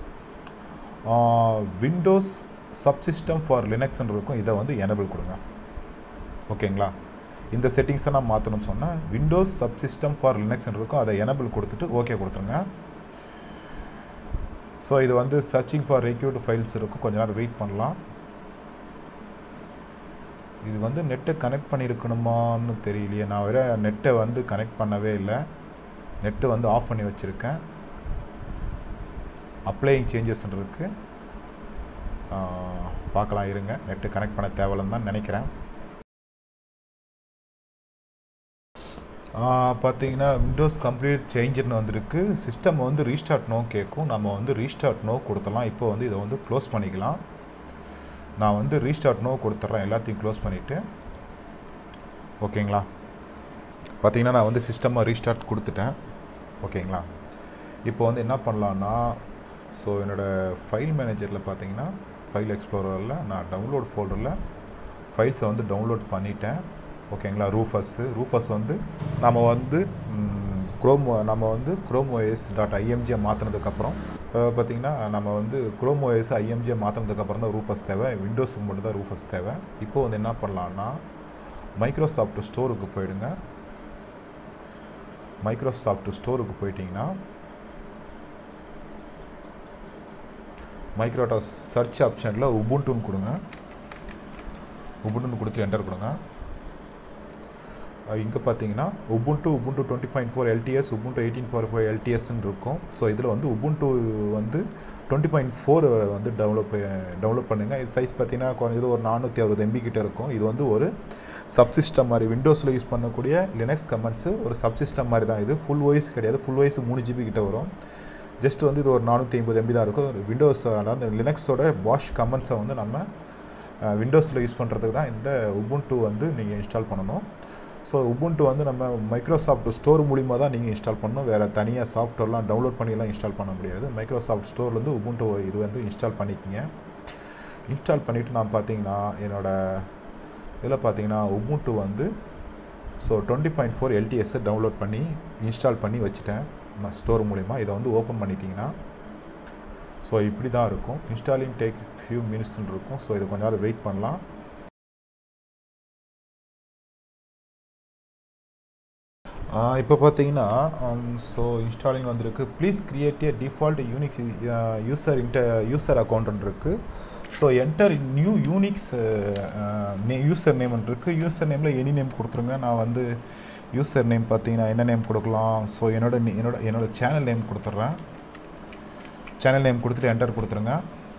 Speaker 1: விண்டோஸ் சப்சிஸ்டம் ஃபார் லினக்ஸ்ன்னு இருக்கும். இதை வந்து எனேபிள் கொடுங்க. ஓகேங்களா? இந்த செட்டிங்ஸை நான் மாற்றணும்னு சொன்னேன். விண்டோஸ் சப்சிஸ்டம் ஃபார் லினக்ஸ்ன்னு இருக்கும், அதை எனேபிள் கொடுத்துட்டு ஓகே கொடுத்துருங்க. ஸோ இது வந்து சர்ச்சிங் ஃபார் ரெக்யூர்டு ஃபைல்ஸ் இருக்கும், கொஞ்ச நேரம் வெயிட் பண்ணலாம். இது வந்து நெட்டை கனெக்ட் பண்ணியிருக்கணுமான்னு தெரியலையே, நான் வேறு நெட்டை வந்து கனெக்ட் பண்ணவே இல்லை. நெட்டு வந்து ஆஃப் பண்ணி வச்சுருக்கேன். அப்ளையிங் சேஞ்சஸ்ன்னு இருக்குது, பார்க்கலாம் இருங்க. நெட்டு கனெக்ட் பண்ண தேவையில்லைன்னு தான் நினைக்கிறேன். பார்த்தீங்கன்னா விண்டோஸ் கம்ப்ளீட் சேஞ்சுன்னு வந்திருக்கு. சிஸ்டம் வந்து ரீஸ்டார்ட் நோ கேட்கும். நம்ம வந்து ரீஸ்டார்ட் நோ கொடுத்துடலாம். இப்போ வந்து இதை வந்து க்ளோஸ் பண்ணிக்கலாம். நான் வந்து ரீஸ்டார்ட் நோ கொடுத்துட்றேன், எல்லாத்தையும் க்ளோஸ் பண்ணிவிட்டு. ஓகேங்களா? பார்த்தீங்கன்னா நான் வந்து சிஸ்டமாக ரீஸ்டார்ட் கொடுத்துட்டேன். ஓகேங்களா? இப்போ வந்து என்ன பண்ணலான்னா, ஸோ என்னோடய ஃபைல் மேனேஜரில் பார்த்தீங்கன்னா ஃபைல் எக்ஸ்ப்ளோரரில் நான் டவுன்லோட் ஃபோல்டரில் ஃபைல்ஸை வந்து டவுன்லோட் பண்ணிட்டேன். ஓகேங்களா? ரூஃபஸ் வந்து நம்ம வந்து குரோம் OS.img மாற்றினதுக்கப்புறம் பார்த்திங்கன்னா நம்ம வந்து குரோம் OS IMG மாற்றினதுக்கப்புறம் தான் ரூஃபஸ் தேவை. விண்டோஸுக்கு மட்டும் தான் ரூஃபஸ் தேவை. இப்போ வந்து என்ன பண்ணலான்னா, மைக்ரோசாஃப்ட் ஸ்டோருக்கு போயிடுங்க. மைக்ரோசாஃப்ட் ஸ்டோருக்கு போயிட்டிங்கன்னா மைக்ரோசாஃப்ட் சர்ச் ஆப்ஷனில் உபுண்டுன்னு கொடுங்க. உபுண்டுன்னு கொடுத்து என்டர் கொடுங்க. இங்கே பார்த்தீங்கன்னா உபுண்டு 20.4 LTS, உபுண்டு 18.4 LTSன்னு இருக்கும். ஸோ இதில் வந்து உபுண்டு வந்து 20.4 வந்து டவுன்லோட் பண்ணுங்கள். இது சைஸ் பார்த்தீங்கன்னா குறைஞ்சது ஒரு 460 MB கிட்ட இருக்கும். இது வந்து ஒரு சப்சிஸ்டம் மாதிரி விண்டோஸில் யூஸ் பண்ணக்கூடிய லினக்ஸ் கமெண்ட்ஸு ஒரு சப்சிஸ்டம் மாதிரி தான். இது ஃபுல் ஓஎஸ் கிடையாது. ஃபுல் ஓஎஸ் 3 GB கிட்ட வரும். ஜஸ்ட் வந்து இது ஒரு 450 MB தான் இருக்கும். விண்டோஸ் அதாவது லினக்ஸோட பாஷ் கமெண்ட்ஸை வந்து நம்ம விண்டோஸில் யூஸ் பண்ணுறதுக்கு தான் இந்த உபுண்டு வந்து நீங்கள் இன்ஸ்டால் பண்ணணும். ஸோ உபுண்டு வந்து நம்ம மைக்ரோசாஃப்ட் ஸ்டோர் மூலிமா தான் நீங்கள் இன்ஸ்டால் பண்ணணும். வேறு தனியாக சாஃப்ட்வேர்லாம் டவுன்லோட் பண்ணிலாம் இன்ஸ்டால் பண்ண முடியாது. மைக்ரோசாஃப்ட் ஸ்டோர்லேருந்து உபுண்டு இது வந்து இன்ஸ்டால் பண்ணிக்கிங்க. இன்ஸ்டால் பண்ணிவிட்டு நான் பார்த்தீங்கன்னா என்னோடய இதில் பார்த்தீங்கன்னா உபுண்டு வந்து 20.4 LTS டவுன்லோட் பண்ணி இன்ஸ்டால் பண்ணி வச்சுட்டேன் நான் ஸ்டோர் மூலிமா. இதை வந்து ஓப்பன் பண்ணிட்டீங்கன்னா இப்படி தான் இருக்கும். இன்ஸ்டாலிங் டேக் ஃபியூ மினிட்ஸ்ன்னு இருக்கும். இது கொஞ்ச நேரம் வெயிட் பண்ணலாம். இப்போ பார்த்தீங்கன்னா இன்ஸ்டாலிங் வந்திருக்கு. Please create a default Unix user account இருக்குது. Enter new Unix user name இருக்குது. யூசர் நேமில் எனி நேம் கொடுத்துருங்க. நான் வந்து யூசர் நேம் பார்த்தீங்கன்னா என்ன நேம் கொடுக்கலாம்? என்னோட சேனல் நேம் கொடுத்துட்றேன். சேனல் நேம் கொடுத்துட்டு என்டர் கொடுத்துருங்க.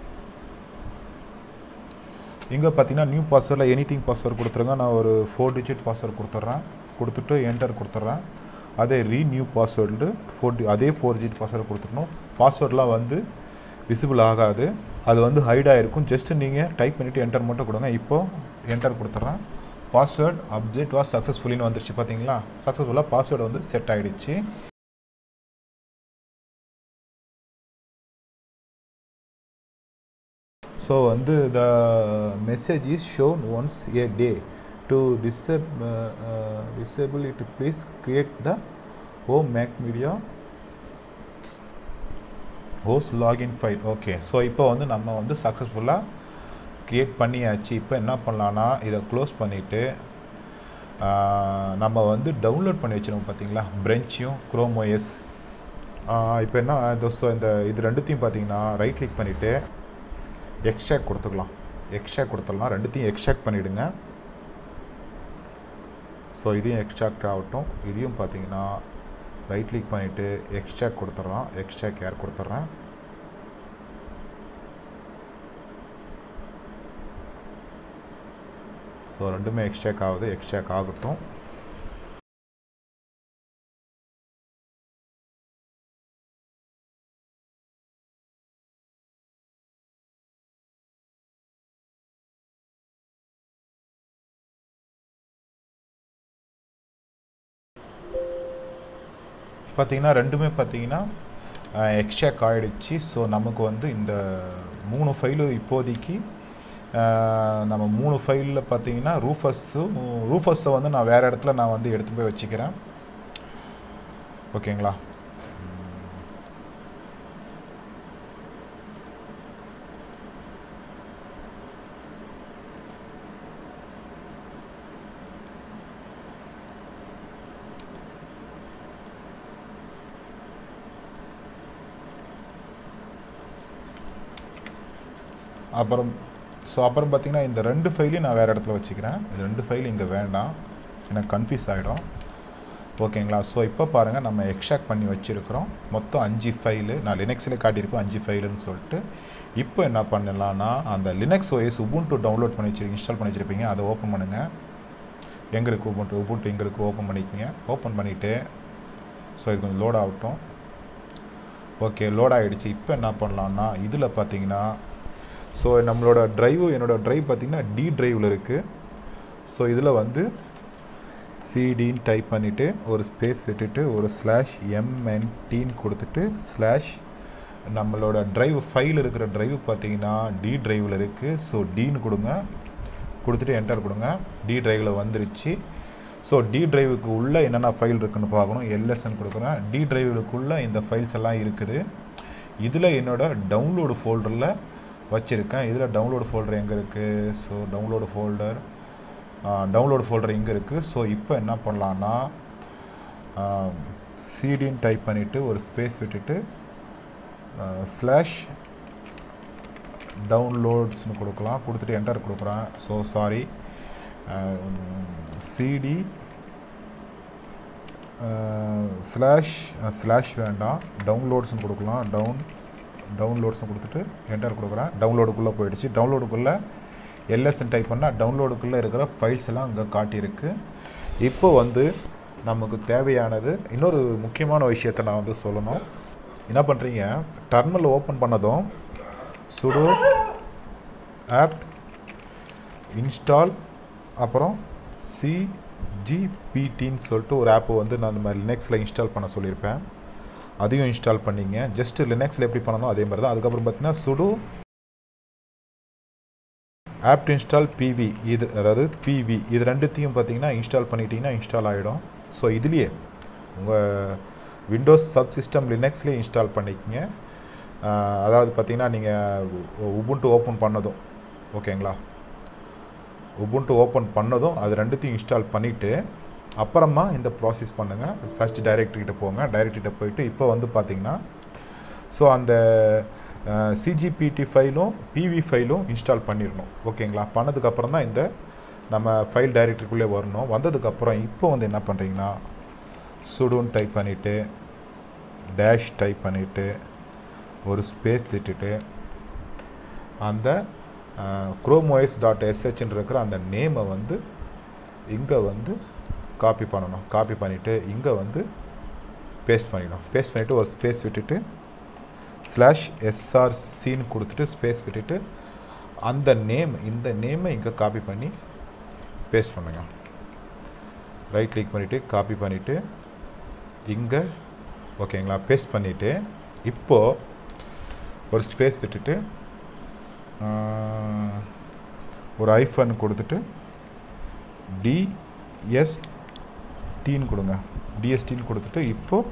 Speaker 1: இங்கே பார்த்தீங்கன்னா நியூ பாஸ்வேர்டில் எனிதிங் பாஸ்வேர்டு கொடுத்துருங்க. நான் ஒரு 4 digit பாஸ்வேர்டு கொடுத்துட்றேன். கொடுத்துட்டு என்டர் கொடுத்துட்றேன். அதே நியூ பாஸ்வேர்டு அதே 4 digit பாஸ்வேர்டு கொடுத்துடணும். பாஸ்வேர்டெலாம் வந்து விசிபிள் ஆகாது. அது வந்து ஹைடாக இருக்கும். ஜஸ்ட்டு நீங்கள் டைப் பண்ணிவிட்டு என்டர் மட்டும் கொடுங்க. இப்போது என்டர் கொடுத்துட்றேன். பாஸ்வேர்டு அப்டேட் வாஸ் சக்ஸஸ்ஃபுல்லின்னு வந்துருச்சு. பார்த்தீங்களா, சக்ஸஸ்ஃபுல்லாக பாஸ்வேர்டு வந்து செட் ஆகிடுச்சு. வந்து the message is shown once a day to disable it. Please create the home Mac media host login file. Okay, இப்போ வந்து நம்ம வந்து சக்ஸஸ்ஃபுல்லாக க்ரியேட் பண்ணியாச்சு. இப்போ என்ன பண்ணலான்னா இதை க்ளோஸ் பண்ணிவிட்டு நம்ம வந்து டவுன்லோட் பண்ணி வச்சுருவோம். பார்த்தீங்களா, பிரெஞ்சும் குரோம் ஓஎஸ். இப்போ என்ன இது ரெண்டுத்தையும் பார்த்தீங்கன்னா ரைட் கிளிக் பண்ணிவிட்டு எக்ஸ்ட்ராக்ட் கொடுத்துக்கலாம். எக்ஸ்ட்ராக்ட் கொடுத்துடலாம். ரெண்டுத்தையும் எக்ஸ்ட்ராக்ட் பண்ணிவிடுங்க. இதையும் எக்ஸ்ட்ராக்ட் ஆகட்டும். இதையும் பார்த்தீங்கன்னா ரைட் கிளிக் பண்ணிவிட்டு எக்ஸ்ட்ராக்ட் கொடுத்துட்றோம். எக்ஸ்ட்ராக்ட் ஏர் கொடுத்துட்றேன். ரெண்டுமே எக்ஸ்ட்ராக்ட் ஆகுது. எக்ஸ்ட்ராக்ட் ஆகட்டும். பார்த்தீங்கன்னா ரெண்டுமே பார்த்தீங்கன்னா எக்ஸ்ட்ராக்ட் ஆகிடுச்சு. நமக்கு வந்து இந்த 3 ஃபைலு இப்போதைக்கு நம்ம 3 ஃபைலில் பார்த்தீங்கன்னா ரூஃபஸை வந்து நான் வேறு இடத்துல நான் வந்து எடுத்து போய் வச்சுக்கிறேன். ஓகேங்களா. அப்புறம் பார்த்தீங்கன்னா இந்த 2 ஃபைலையும் நான் வேறு இடத்துல வச்சுக்கிறேன். இது 2 ஃபைல் இங்கே வேண்டாம், எனக்கு கன்ஃபியூஸ் ஆகிடும். ஓகேங்களா. இப்போ பாருங்கள், நம்ம எக்ஸ்ட்ராக்ட் பண்ணி வச்சுருக்கிறோம். மொத்தம் 5 ஃபைலு. நான் லினக்ஸில் காட்டியிருப்பேன் 5 ஃபைலுன்னு சொல்லிட்டு. இப்போ என்ன பண்ணலான்னா அந்த லினக்ஸ் ஓஎஸ் உபுண்டு டவுன்லோட் பண்ணி இன்ஸ்டால் பண்ணி வச்சுருப்பீங்க. அதை ஓப்பன் பண்ணுங்கள். எங்களுக்கு உபுண்டு எங்களுக்கு ஓப்பன் பண்ணிக்கோங்க. ஓப்பன் பண்ணிவிட்டு இது கொஞ்சம் லோட் ஆகட்டும். ஓகே, லோட் ஆகிடுச்சு. இப்போ என்ன பண்ணலான்னா இதில் பார்த்தீங்கன்னா நம்மளோட என்னோடய ட்ரைவ் பார்த்திங்கன்னா டி ட்ரைவில் இருக்குது. இதில் வந்து சிடின்னு டைப் பண்ணிவிட்டு ஒரு ஸ்பேஸ் விட்டுட்டு ஒரு /mnt கொடுத்துட்டு நம்மளோட ட்ரைவ் ஃபைல் இருக்கிற ட்ரைவ் பார்த்திங்கன்னா டி ட்ரைவில் இருக்குது. டின்னு கொடுங்க. கொடுத்துட்டு என்டர் கொடுங்க. டி ட்ரைவில் வந்துருச்சு. டி ட்ரைவுக்கு உள்ளே என்னென்ன ஃபைல் இருக்குதுன்னு பார்க்கணும். எல்எஸ்ன்னு கொடுக்குறேன். டி ட்ரைவுக்குள்ளே இந்த ஃபைல்ஸ் எல்லாம் இருக்குது. இதில் என்னோடய டவுன்லோடு ஃபோல்டரில் வச்சுருக்கேன். இதில் டவுன்லோடு ஃபோல்டர் எங்கே இருக்குது? டவுன்லோடு ஃபோல்டர் இங்கே இருக்குது. இப்போ என்ன பண்ணலான்னா சிடின்னு டைப் பண்ணிவிட்டு ஒரு ஸ்பேஸ் விட்டுட்டு /downloadsன்னு கொடுக்கலாம். கொடுத்துட்டு என்டர் கொடுக்குறேன். சாரி, சிடி ஸ்லாஷ் வேண்டாம், டவுன்லோட்ஸ்னு கொடுக்கலாம். டவுன்லோட்ஸ்னு கொடுத்துட்டு என்டர் கொடுக்குறேன். டவுன்லோடுக்குள்ளே போயிடுச்சு. டவுன்லோடுக்குள்ளே எல்எஸ்ன்னு டைப் பண்ணால் டவுன்லோடுக்குள்ளே இருக்கிற ஃபைல்ஸ் எல்லாம் அங்கே காட்டியிருக்கு. இப்போ வந்து நமக்கு தேவையானது இன்னொரு முக்கியமான விஷயத்தை நான் வந்து சொல்லணும். என்ன பண்ணுறீங்க, டெர்மினல் ஓப்பன் பண்ணதும் sudo apt install அப்புறம் cgptன்னு சொல்லிட்டு ஒரு ஆப் வந்து நான் இந்த மாதிரி லினக்ஸில் இன்ஸ்டால் பண்ண சொல்லியிருப்பேன். அதையும் இன்ஸ்டால் பண்ணிங்க. ஜஸ்ட் லினக்ஸில் எப்படி பண்ணணும் அதே மாதிரி தான். அதுக்கப்புறம் பார்த்தீங்கன்னா sudo apt install pv, இது அதாவது pv இது ரெண்டுத்தையும் பார்த்தீங்கன்னா இன்ஸ்டால் பண்ணிட்டீங்கன்னா இன்ஸ்டால் ஆகிடும். ஸோ இதுலேயே உங்கள் விண்டோஸ் சப்சிஸ்டம் லினக்ஸ்லேயே இன்ஸ்டால் பண்ணிக்கங்க. அதாவது பார்த்தீங்கன்னா நீங்கள் உபுண்டு ஓப்பன் பண்ணதும் ஓகேங்களா, உபுண்டு ஓப்பன் பண்ணதும் அது ரெண்டுத்தையும் இன்ஸ்டால் பண்ணிவிட்டு அப்புறமா இந்த ப்ராசஸ் பண்ணுங்கள். சர்ச் டைரக்டரிகிட்ட போங்க. டைரக்டரிகிட்ட போயிட்டு இப்போ வந்து பார்த்தீங்கன்னா ஸோ அந்த சிஜிபிடி ஃபைலும் பிவி ஃபைலும் இன்ஸ்டால் பண்ணிடணும். ஓகேங்களா, பண்ணதுக்கப்புறம் தான் இந்த நம்ம ஃபைல் டைரக்டரிக்குள்ளே வரணும். வந்ததுக்கப்புறம் இப்போ வந்து என்ன பண்ணுறீங்கன்னா சுடுன்னு டைப் பண்ணிவிட்டு டேஷ் டைப் பண்ணிவிட்டு ஒரு ஸ்பேஸ் விட்டுட்டு அந்த chromos.shன்னு இருக்கிற அந்த நேமை வந்து இங்கே வந்து காப்பி பண்ணணும். காப்பி பண்ணிவிட்டு இங்கே வந்து பேஸ்ட் பண்ணிடணும். பேஸ்ட் பண்ணிவிட்டு ஒரு ஸ்பேஸ் விட்டுட்டு /srcன்னு கொடுத்துட்டு ஸ்பேஸ் விட்டுட்டு அந்த நேம் இந்த நேமை இங்கே காப்பி பண்ணி பேஸ்ட் பண்ணுங்க. ரைட் கிளிக் பண்ணிவிட்டு காப்பி பண்ணிவிட்டு இங்கே ஓகேங்களா பேஸ்ட் பண்ணிவிட்டு இப்போது ஒரு ஸ்பேஸ் விட்டுட்டு ஒரு ஐஃபன் கொடுத்துட்டு டிஎஸ்டின்னு கொடுங்க. டிஎஸ்டின்னு கொடுத்துட்டு இப்போது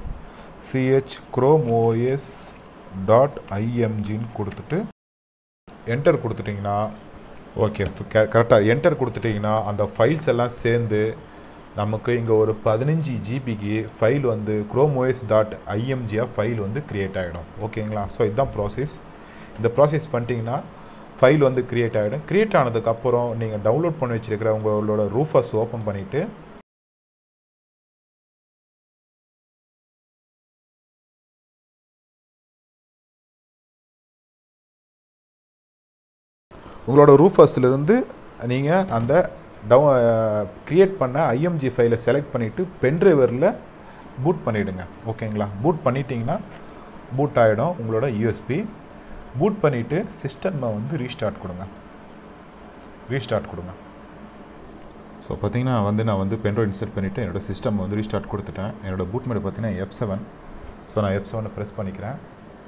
Speaker 1: chromos.imgன்னு கொடுத்துட்டு என்டர் கொடுத்துட்டிங்கன்னா ஓகே கரெக்டாக என்டர் கொடுத்துட்டிங்கன்னா அந்த ஃபைல்ஸ் எல்லாம் சேர்ந்து நமக்கு இங்கே ஒரு 15 ஜிபிக்கு ஃபைல் வந்து chromos.img ஃபைல் வந்து க்ரியேட் ஆகிடும். ஓகேங்களா, ஸோ இதுதான் ப்ராசஸ். இந்த ப்ராசஸ் பண்ணிட்டீங்கன்னா ஃபைல் வந்து க்ரியேட் ஆகிடும். க்ரியேட் ஆனதுக்கப்புறம் நீங்கள் டவுன்லோட் பண்ணி வச்சுருக்கிற உங்களோட ரூஃபஸ் ஓப்பன் பண்ணிவிட்டு உங்களோட ரூஃபஸ்லேருந்து நீங்கள் அந்த க்ரியேட் பண்ண ஐஎம்ஜி ஃபைலை செலக்ட் பண்ணிவிட்டு பென்ட்ரைவரில் பூட் பண்ணிவிடுங்க. ஓகேங்களா, பூட் பண்ணிட்டீங்கன்னா பூட் ஆகிடும் உங்களோட யூஎஸ்பி. பூட் பண்ணிவிட்டு சிஸ்டமை வந்து ரீஸ்டார்ட் கொடுங்க. ஸோ பார்த்தீங்கன்னா வந்து நான் வந்து பென்ட்ரைவ் இன்ஸ்டால் பண்ணிவிட்டு என்னோடய சிஸ்டம் வந்து ரீஸ்டார்ட் கொடுத்துட்டேன். என்னோடய பூட் மோட் பார்த்தீங்கன்னா F7. ஸோ நான் F7 ப்ரெஸ் பண்ணிக்கிறேன்.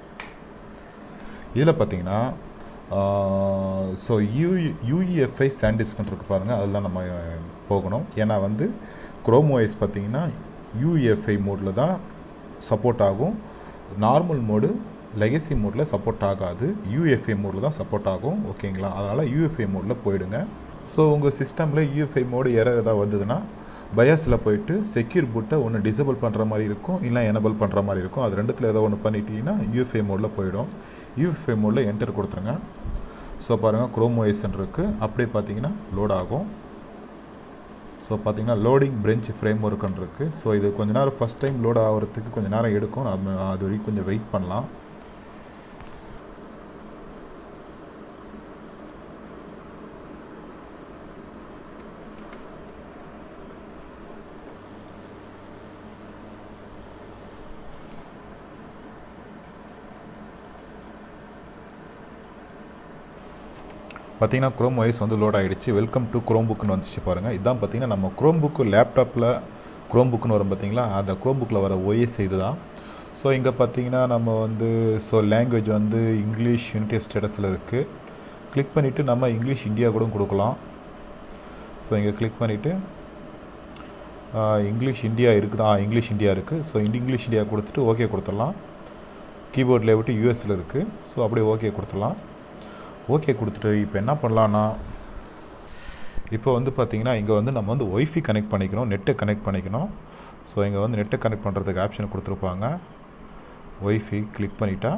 Speaker 1: இதில் பார்த்தீங்கன்னா ஸோ யூஇஎஃப்ஐ சாண்டிஸ்க்னு இருக்கு பாருங்கள், அதெல்லாம் நம்ம போகணும். ஏன்னா வந்து chromos பார்த்தீங்கன்னா யூஇஎஃப்ஐ மோடில் தான் சப்போர்ட் ஆகும். நார்மல் மோடு லெகசி மோடில் சப்போர்ட் ஆகாது, யூஎஃப்ஐ மோடில் தான் சப்போர்ட் ஆகும். ஓகேங்களா, அதனால் யூஎஃப்ஐ மோடில் போயிடுங்க. ஸோ உங்கள் சிஸ்டமில் யூஎஃப்ஐ மோடு எதாவது வந்ததுன்னா பயாஸில் போயிட்டு செக்யூர் பூட்டை ஒன்று டிசேபிள் பண்ணுற மாதிரி இருக்கும், இல்லை எனபிள் பண்ணுற மாதிரி இருக்கும். அது ரெண்டுத்தில் ஏதோ ஒன்று பண்ணிட்டீங்கன்னா யூஎஃப்ஐ மோடில் போயிடும். யூஎஃப்ஐ மோடில் என்டர் கொடுத்துருங்க. ஸோ பாருங்கள் chromos இருக்குது, அப்படியே பார்த்தீங்கன்னா லோட் ஆகும். ஸோ பார்த்தீங்கன்னா லோடிங் பிரெஞ்ச் ஃப்ரேம் ஒர்க்குன்னு இருக்குது. ஸோ இது கொஞ்சம் நேரம் ஃபஸ்ட் டைம் லோட் ஆகிறதுக்கு கொஞ்சம் நேரம் எடுக்கும். அது வரைக்கும் கொஞ்சம் வெயிட் பண்ணலாம். பார்த்தீங்கன்னா chromos வந்து லோட் ஆகிடுச்சு. வெல்கம் டு Chromebookனு வந்துச்சு பாருங்கள். இதுதான் பார்த்தீங்கன்னா நம்ம Chromebook லேப்டாப்பில் Chromebookனு வரும் பார்த்தீங்களா, அந்த Chromebookல வர OS இது தான். ஸோ இங்கே பார்த்தீங்கன்னா நம்ம வந்து லாங்குவேஜ் வந்து இங்கிலீஷ் யூனிட்டி ஸ்டேட்டஸில் இருக்குது. கிளிக் பண்ணிவிட்டு நம்ம இங்கிலீஷ் இந்தியா கூட கொடுக்கலாம். ஸோ இங்கே கிளிக் பண்ணிவிட்டு இங்கிலீஷ் இந்தியா இருக்குதா, இங்கிலீஷ் இந்தியா இருக்குது. ஸோ இங்கிலீஷ் இந்தியா கொடுத்துட்டு ஓகே கொடுத்துடலாம். கீபோர்டில் விட்டு யூஎஸில் இருக்குது. ஸோ அப்படியே ஓகே கொடுத்துடலாம். ஓகே கொடுத்துட்டு இப்போ என்ன பண்ணலான்னா இப்போ வந்து பார்த்திங்கன்னா இங்கே வந்து நம்ம வந்து ஒய்ஃபை கனெக்ட் பண்ணிக்கணும், நெட்டை கனெக்ட் பண்ணிக்கணும். ஸோ இங்கே வந்து நெட்டை கனெக்ட் பண்ணுறதுக்கு ஆப்ஷன் கொடுத்துருப்பாங்க. ஒய்ஃபை கிளிக் பண்ணிட்டா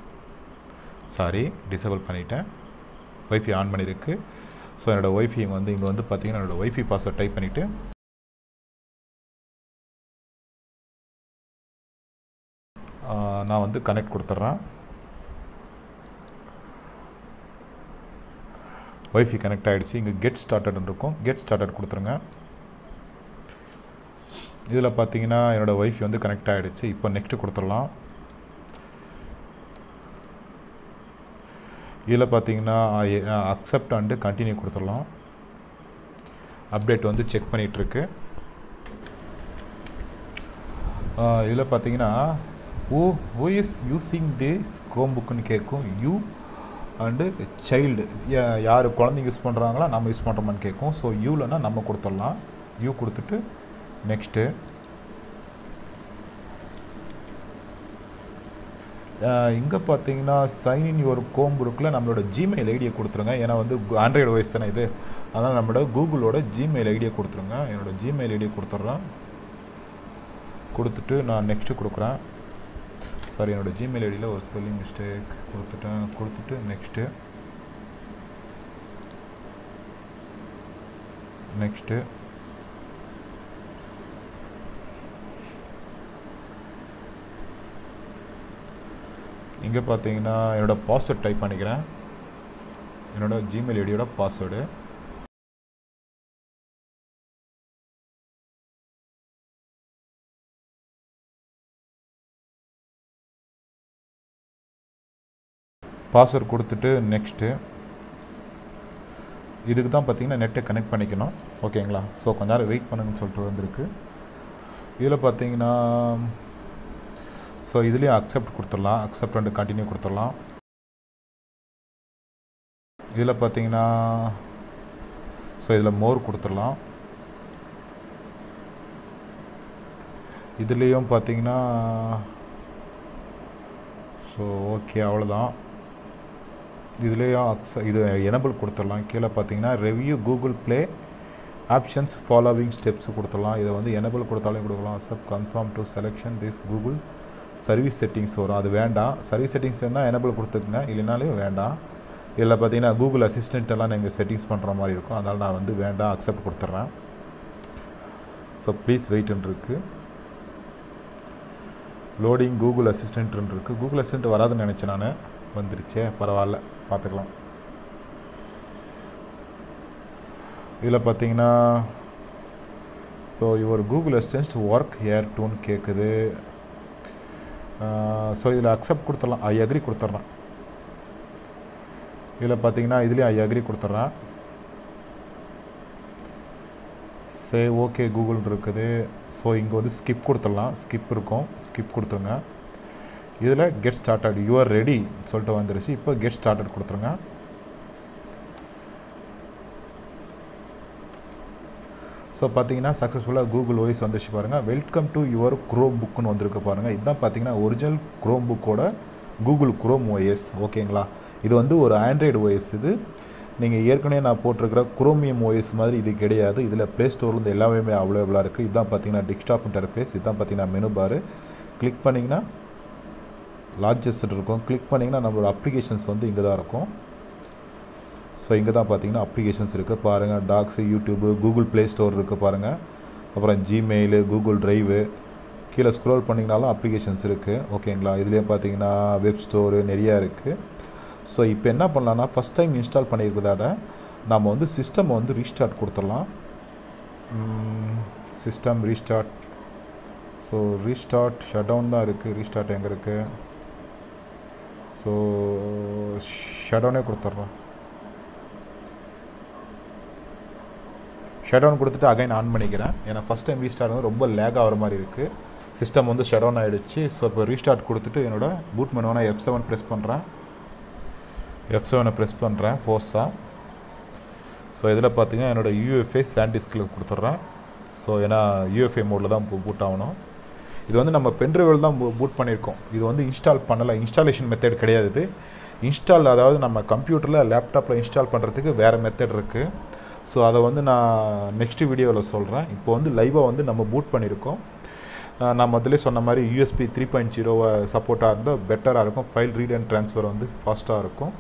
Speaker 1: டிசேபிள் பண்ணிட்டேன். ஒய்ஃபை ஆன் பண்ணியிருக்கு. ஸோ என்னோடய ஒய்ஃபை வந்து இங்கே வந்து பார்த்திங்கன்னா என்னோடய ஒய்ஃபை பாஸ்வேர்ட் டைப் பண்ணிவிட்டு நான் வந்து கனெக்ட் கொடுத்துட்றேன். வைஃபை கனெக்ட் ஆகிடுச்சு. இங்கே கெட் ஸ்டார்டட்னு இருக்கும், கெட் ஸ்டார்டட் கொடுத்துருங்க. இதில் பார்த்தீங்கன்னா என்னோடய வைஃபை வந்து கனெக்ட் ஆகிடுச்சு. இப்போ நெக்ஸ்ட்டு கொடுத்துடலாம். இதில் பார்த்தீங்கன்னா அக்செப்ட் அண்டு கண்டினியூ கொடுத்துடலாம். அப்டேட் வந்து செக் பண்ணிகிட்ருக்கு. இதில் பார்த்தீங்கன்னா who is using this Chromebookனு கேட்கும். யூ அண்டு சைல்டு, யார் குழந்தைங்க யூஸ் பண்ணுறாங்களா நம்ம யூஸ் பண்ணுறோமான்னு கேட்கும். ஸோ யூலன்னா நம்ம கொடுத்துடலாம். யூ கொடுத்துட்டு நெக்ஸ்ட்டு. இங்கே பார்த்தீங்கன்னா சைன்இன் யுவர் Chromebookல நம்மளோட ஜிமெயில் ஐடியை கொடுத்துருங்க. ஏன்னா வந்து ஆண்ட்ராய்டு ஓஎஸ் தானே இது, அதனால் நம்மளோட கூகுளோட ஜிமெயில் ஐடியை கொடுத்துருங்க. என்னோடய ஜிமெயில் ஐடியை கொடுத்துட்றேன். கொடுத்துட்டு நான் நெக்ஸ்ட்டு கொடுக்குறேன். சாரி, என்னோடய ஜிமெயில் ஐடியில் ஒரு ஸ்பெல்லிங் மிஸ்டேக் கொடுத்துட்டேன். கொடுத்துட்டு நெக்ஸ்ட்டு. இங்கே பார்த்தீங்கன்னா என்னோடய பாஸ்வேர்ட் டைப் பண்ணிக்கிறேன். என்னோடய ஜிமெயில் ஐடியோட பாஸ்வேர்டு. பாஸ்வேர்ட் கொடுத்துட்டு நெக்ஸ்ட்டு. இதுக்கு தான் பார்த்தீங்கன்னா நெட்டை கனெக்ட் பண்ணிக்கணும். ஓகேங்களா? ஸோ கொஞ்ச நேரம் வெயிட் பண்ணுங்கன்னு சொல்லிட்டு வந்திருக்கு. இதில் பார்த்தீங்கன்னா ஸோ இதுலேயும் அக்செப்ட் கொடுத்துடலாம். அக்செப்ட் அண்ட் கண்டினியூ கொடுத்துடலாம். இதில் பார்த்தீங்கன்னா ஸோ இதில் மோர் கொடுத்துடலாம். இதுலேயும் பார்த்தீங்கன்னா ஸோ ஓகே, அவ்வளோதான். இதுலேயும் இது எனபிள் கொடுத்துடலாம். கீழே பார்த்தீங்கன்னா review Google Play options following steps கொடுத்துடலாம். இதை வந்து எனபிள் கொடுத்தாலும் கொடுக்கலாம். Accept confirm to selection this Google service settings வரும், அது வேண்டாம். சர்வீஸ் செட்டிங்ஸ் வேணால் எனபிள் கொடுத்துக்குங்க, இல்லைனாலும் வேண்டாம். இதில் பார்த்தீங்கன்னா கூகுள் அசிஸ்டண்ட் எல்லாம் நீங்கள் செட்டிங்ஸ் பண்ணுற மாதிரி இருக்கும், அதனால் நான் வந்து வேண்டாம், அக்செப்ட் கொடுத்துட்றேன். ஸோ ப்ளீஸ் வெயிட்னு இருக்குது. லோடிங் கூகுள் அசிஸ்டன்ட்னு இருக்குது. கூகுள் அசிஸ்டண்ட் வராதுன்னு நினச்சேன் நான், வந்துருச்சே, பரவாயில்ல, பார்த்துக்கலாம். இதில் பார்த்தீங்கன்னா so your Google assistant work here டூன்னு கேட்குது. ஸோ இதில் அக்செப்ட் கொடுத்துடலாம். ஐ அக்ரி கொடுத்துட்றேன். இதில் பார்த்தீங்கன்னா இதுலேயும் ஐ அக்ரி கொடுத்துட்றேன். சே ஓகே கூகுள் இருக்குது. ஸோ இங்கே வந்து ஸ்கிப் கொடுத்துடலாம். ஸ்கிப் இருக்கும், ஸ்கிப் கொடுத்துருங்க. இதில் கெட் ஸ்டார்டட் யூஆர் ரெடி சொல்லிட்டு வந்துருச்சு. இப்போ கெட் ஸ்டார்டட் கொடுத்துருங்க. ஸோ பார்த்தீங்கன்னா சக்ஸஸ்ஃபுல்லாக கூகுள் ஓஎஸ் வந்துருச்சு பாருங்கள். வெல்கம் டு யுவர் Chromebookனு வந்திருக்கு பாருங்கள். இதுதான் பார்த்தீங்கன்னா ஒரிஜினல் Chromebookோட கூகுள் Chrome OS. ஓகேங்களா? இது வந்து ஒரு ஆண்ட்ராய்டு ஓஎஸ். இது நீங்கள் ஏற்கனவே நான் போட்டிருக்கிற குரோமியம் ஓஎஸ் மாதிரி இது கிடையாது. இதில் ப்ளே ஸ்டோர்லேருந்து எல்லாமே அவைலபிளாக இருக்குது. இதுதான் பார்த்தீங்கன்னா டெஸ்க்டாப் இன்டர்ஃபேஸ். இதுதான் பார்த்தீங்கன்னா மெனு பாரு. கிளிக் பண்ணிங்கன்னா லார்ஜஸ்ட் இருக்கும். கிளிக் பண்ணிங்கன்னா நம்மளோட அப்ளிகேஷன்ஸ் வந்து இங்கே தான் இருக்கும். ஸோ இங்கே தான் பார்த்தீங்கன்னா அப்ளிகேஷன்ஸ் இருக்குது பாருங்கள். Docs, YouTube, Google Play store இருக்குது பாருங்கள். அப்புறம் ஜிமெயிலு, கூகுள் ட்ரைவு, கீழே ஸ்க்ரோல் பண்ணிங்கனாலும் அப்ளிகேஷன்ஸ் இருக்குது. ஓகேங்களா? இதுலேயே பார்த்தீங்கன்னா வெப் ஸ்டோரு நிறையா இருக்குது. ஸோ இப்போ என்ன பண்ணலான்னா, ஃபஸ்ட் டைம் இன்ஸ்டால் பண்ணியிருக்கிறதாட நம்ம வந்து சிஸ்டம் வந்து ரீஸ்டார்ட் கொடுத்துடலாம். System restart. So restart shutdown தான் இருக்குது. ரீஸ்டார்ட் எங்கே இருக்குது? ஸோ ஷட்டவுனே கொடுத்துட்றோம். ஷட்டவுன் கொடுத்துட்டு அகைன் ஆன் பண்ணிக்கிறேன். ஏன்னா ஃபஸ்ட் டைம் ரீஸ்டார்ட் வந்து ரொம்ப லேக் ஆகிற மாதிரி இருக்குது. சிஸ்டம் வந்து ஷட்டவுன் ஆகிடுச்சு. ஸோ இப்போ ரீஸ்டார்ட் கொடுத்துட்டு என்னோடய பூட் மெனுவை F7 ப்ரெஸ் பண்ணுறேன். F7 ப்ரெஸ் பண்ணுறேன் ஃபோர்ஸாக. ஸோ இதில் பார்த்தீங்கன்னா என்னோடய UFI சாண்டிஸ்கில் கொடுத்துட்றேன். ஸோ ஏன்னா UFI மோடில் தான் பூட் ஆகணும். இது வந்து நம்ம பென்ட்ரைவில் தான் பூட் பண்ணியிருக்கோம். இது வந்து இன்ஸ்டால் பண்ணலை, இன்ஸ்டாலேஷன் மெத்தட் கிடையாது இது. இன்ஸ்டால் அதாவது நம்ம கம்ப்யூட்டரில் லேப்டாப்பில் இன்ஸ்டால் பண்ணுறதுக்கு வேறு மெத்தட் இருக்குது. ஸோ அதை வந்து நான் நெக்ஸ்ட் வீடியோவில் சொல்கிறேன். இப்போ வந்து லைவாக வந்து நம்ம பூட் பண்ணியிருக்கோம். நான் முதல்ல சொன்ன மாதிரி USB 3.0 சப்போர்ட்டாக இருந்தால் பெட்டராக இருக்கும். ஃபைல் ரீட் அண்ட் ட்ரான்ஸ்ஃபர் வந்து ஃபாஸ்ட்டாக இருக்கும்.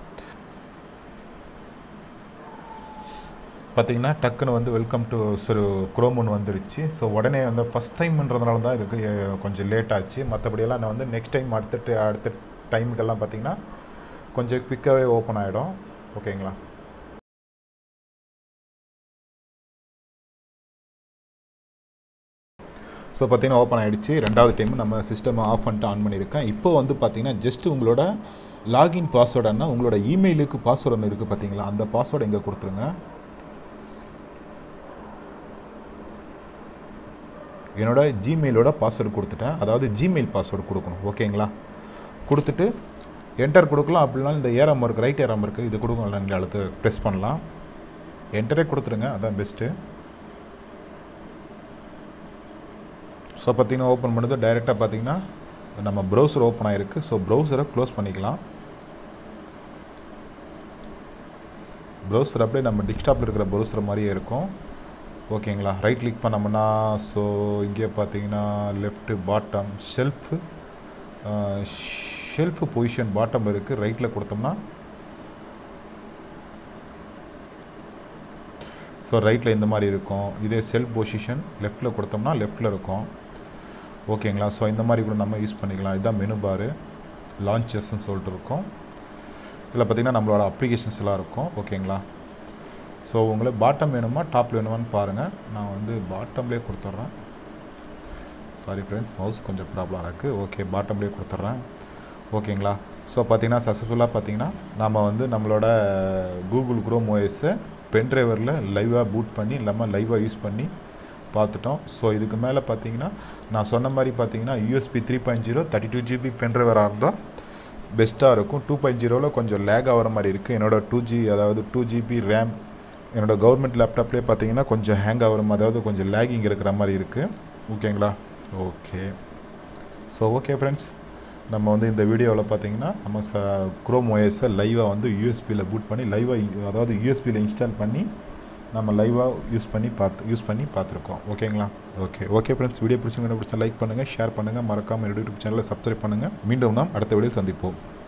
Speaker 1: பார்த்திங்கன்னா டக்குன்னு வந்து வெல்கம் டு குரோம்னு வந்துருச்சு. ஸோ உடனே வந்து ஃபஸ்ட் டைம்ன்றதுனால தான் இதுக்கு கொஞ்சம் லேட் ஆச்சு. மற்றபடியெல்லாம் நான் வந்து நெக்ஸ்ட் டைம் அடுத்த டைமுக்கெல்லாம் பார்த்திங்கன்னா கொஞ்சம் குவிக்காகவே ஓப்பன் ஆகிடும். ஓகேங்களா? ஸோ பார்த்தீங்கன்னா ஓப்பன் ஆகிடுச்சு. ரெண்டாவது டைம் நம்ம சிஸ்டம் ஆஃப் பண்ணிட்டு ஆன் பண்ணியிருக்கேன். இப்போ வந்து பார்த்தீங்கன்னா ஜஸ்ட் உங்களோட லாகின் பாஸ்வேர்டுன்னா உங்களோட இமெயிலுக்கு பாஸ்வேர்டு ஒன்று இருக்குது பார்த்தீங்களா, அந்த பாஸ்வேர்டு இங்கே கொடுத்துருங்க. என்னோட ஜிமெயிலோட பாஸ்வேர்டு கொடுத்துட்டேன், அதாவது ஜிமெயில் பாஸ்வேர்டு கொடுக்கணும். ஓகேங்களா, கொடுத்துட்டு என்டர் கொடுக்கலாம். அப்படின்னா இந்த ஏரம் இருக்குது, ரைட் ஏரம் இருக்குது, இது கொடுக்கணும். நீங்கள் அடுத்து ப்ரெஸ் பண்ணலாம். என்டரே கொடுத்துருங்க, அதான் பெஸ்ட்டு. ஸோ பார்த்தீங்கன்னா ஓப்பன் பண்ணுறது டைரெக்டாக பார்த்தீங்கன்னா நம்ம ப்ரௌசர் ஓப்பன் ஆகிருக்கு. ஸோ ப்ரௌசரை க்ளோஸ் பண்ணிக்கலாம். ப்ரௌசர் அப்படியே நம்ம டெஸ்க்டாப்பில் இருக்கிற ப்ரௌசர் மாதிரியே இருக்கும். ஓகேங்களா, ரைட் கிளிக் பண்ணோம்னா ஸோ இங்கே பார்த்தீங்கன்னா லெஃப்ட்டு பாட்டம் ஷெல்ஃபு பொசிஷன் பாட்டமில் இருக்குது. ரைட்டில் கொடுத்தோம்னா ஸோ ரைட்டில் இந்த மாதிரி இருக்கும். இதே செல்ஃப் பொசிஷன் லெஃப்ட்டில் கொடுத்தோம்னா லெஃப்ட்டில் இருக்கும். ஓகேங்களா, ஸோ இந்த மாதிரி கூட நம்ம யூஸ் பண்ணிக்கலாம். இதுதான் மெனு பாரு, லான்ச்சஸ்ன்னு சொல்லிட்டு இருக்கும். இதில் பார்த்திங்கன்னா நம்மளோட அப்ளிகேஷன்ஸ் எல்லாம் இருக்கும். ஓகேங்களா, ஸோ உங்களுக்கு பாட்டம் வேணுமா டாப் வேணுமான்னு பாருங்கள். நான் வந்து பாட்டம்லேயே கொடுத்துட்றேன். சாரி ஃப்ரெண்ட்ஸ், மவுஸ் கொஞ்சம் ப்ராப்ளம் இருக்குது. ஓகே, பாட்டம்லேயே கொடுத்துட்றேன். ஓகேங்களா, ஸோ பார்த்திங்கன்னா சக்ஸஸ்ஃபுல்லாக பார்த்திங்கன்னா நம்ம வந்து நம்மளோட கூகுள் குரோம் ஓஎஸை பென்ட்ரைவரில் லைவாக பூட் பண்ணி இல்லாமல் லைவாக யூஸ் பண்ணி பார்த்துட்டோம். ஸோ இதுக்கு மேலே பார்த்தீங்கன்னா நான் சொன்ன மாதிரி பார்த்தீங்கன்னா யூஎஸ்பி 3.0 32 GB பென்ட்ரைவராக இருந்தால் பெஸ்ட்டாக இருக்கும். 2.0 கொஞ்சம் லேக் ஆகிற மாதிரி இருக்குது. என்னோடய 2G அதாவது 2 GB ரேம் என்னோடய கவர்மெண்ட் லேப்டாப்லேயே பார்த்தீங்கன்னா கொஞ்சம் ஹேங் ஆகிற மாதிரி, அதாவது கொஞ்சம் லேகிங் இருக்கிற மாதிரி இருக்குது. ஓகேங்களா, ஓகே. ஸோ ஓகே ஃப்ரெண்ட்ஸ், நம்ம வந்து இந்த வீடியோவில் பார்த்தீங்கன்னா நம்ம குரோம் ஓஎஸை லைவாக வந்து யூஎஸ்பியில் பூட் பண்ணி லைவாக அதாவது யூஎஸ்பியில் இன்ஸ்டால் பண்ணி நம்ம லைவாக யூஸ் பண்ணி பார்த்துருக்கோம். ஓகேங்களா, ஓகே ஃப்ரெண்ட்ஸ், வீடியோ பிடிச்சா லைக் பண்ணுங்கள், ஷேர் பண்ணுங்கள், மறக்காமல் யூடியூப் சேனலை சப்ஸ்கிரைப் பண்ணுங்கள். மீண்டும் நாம் அடுத்த வீடியோவில் சந்திப்போம்.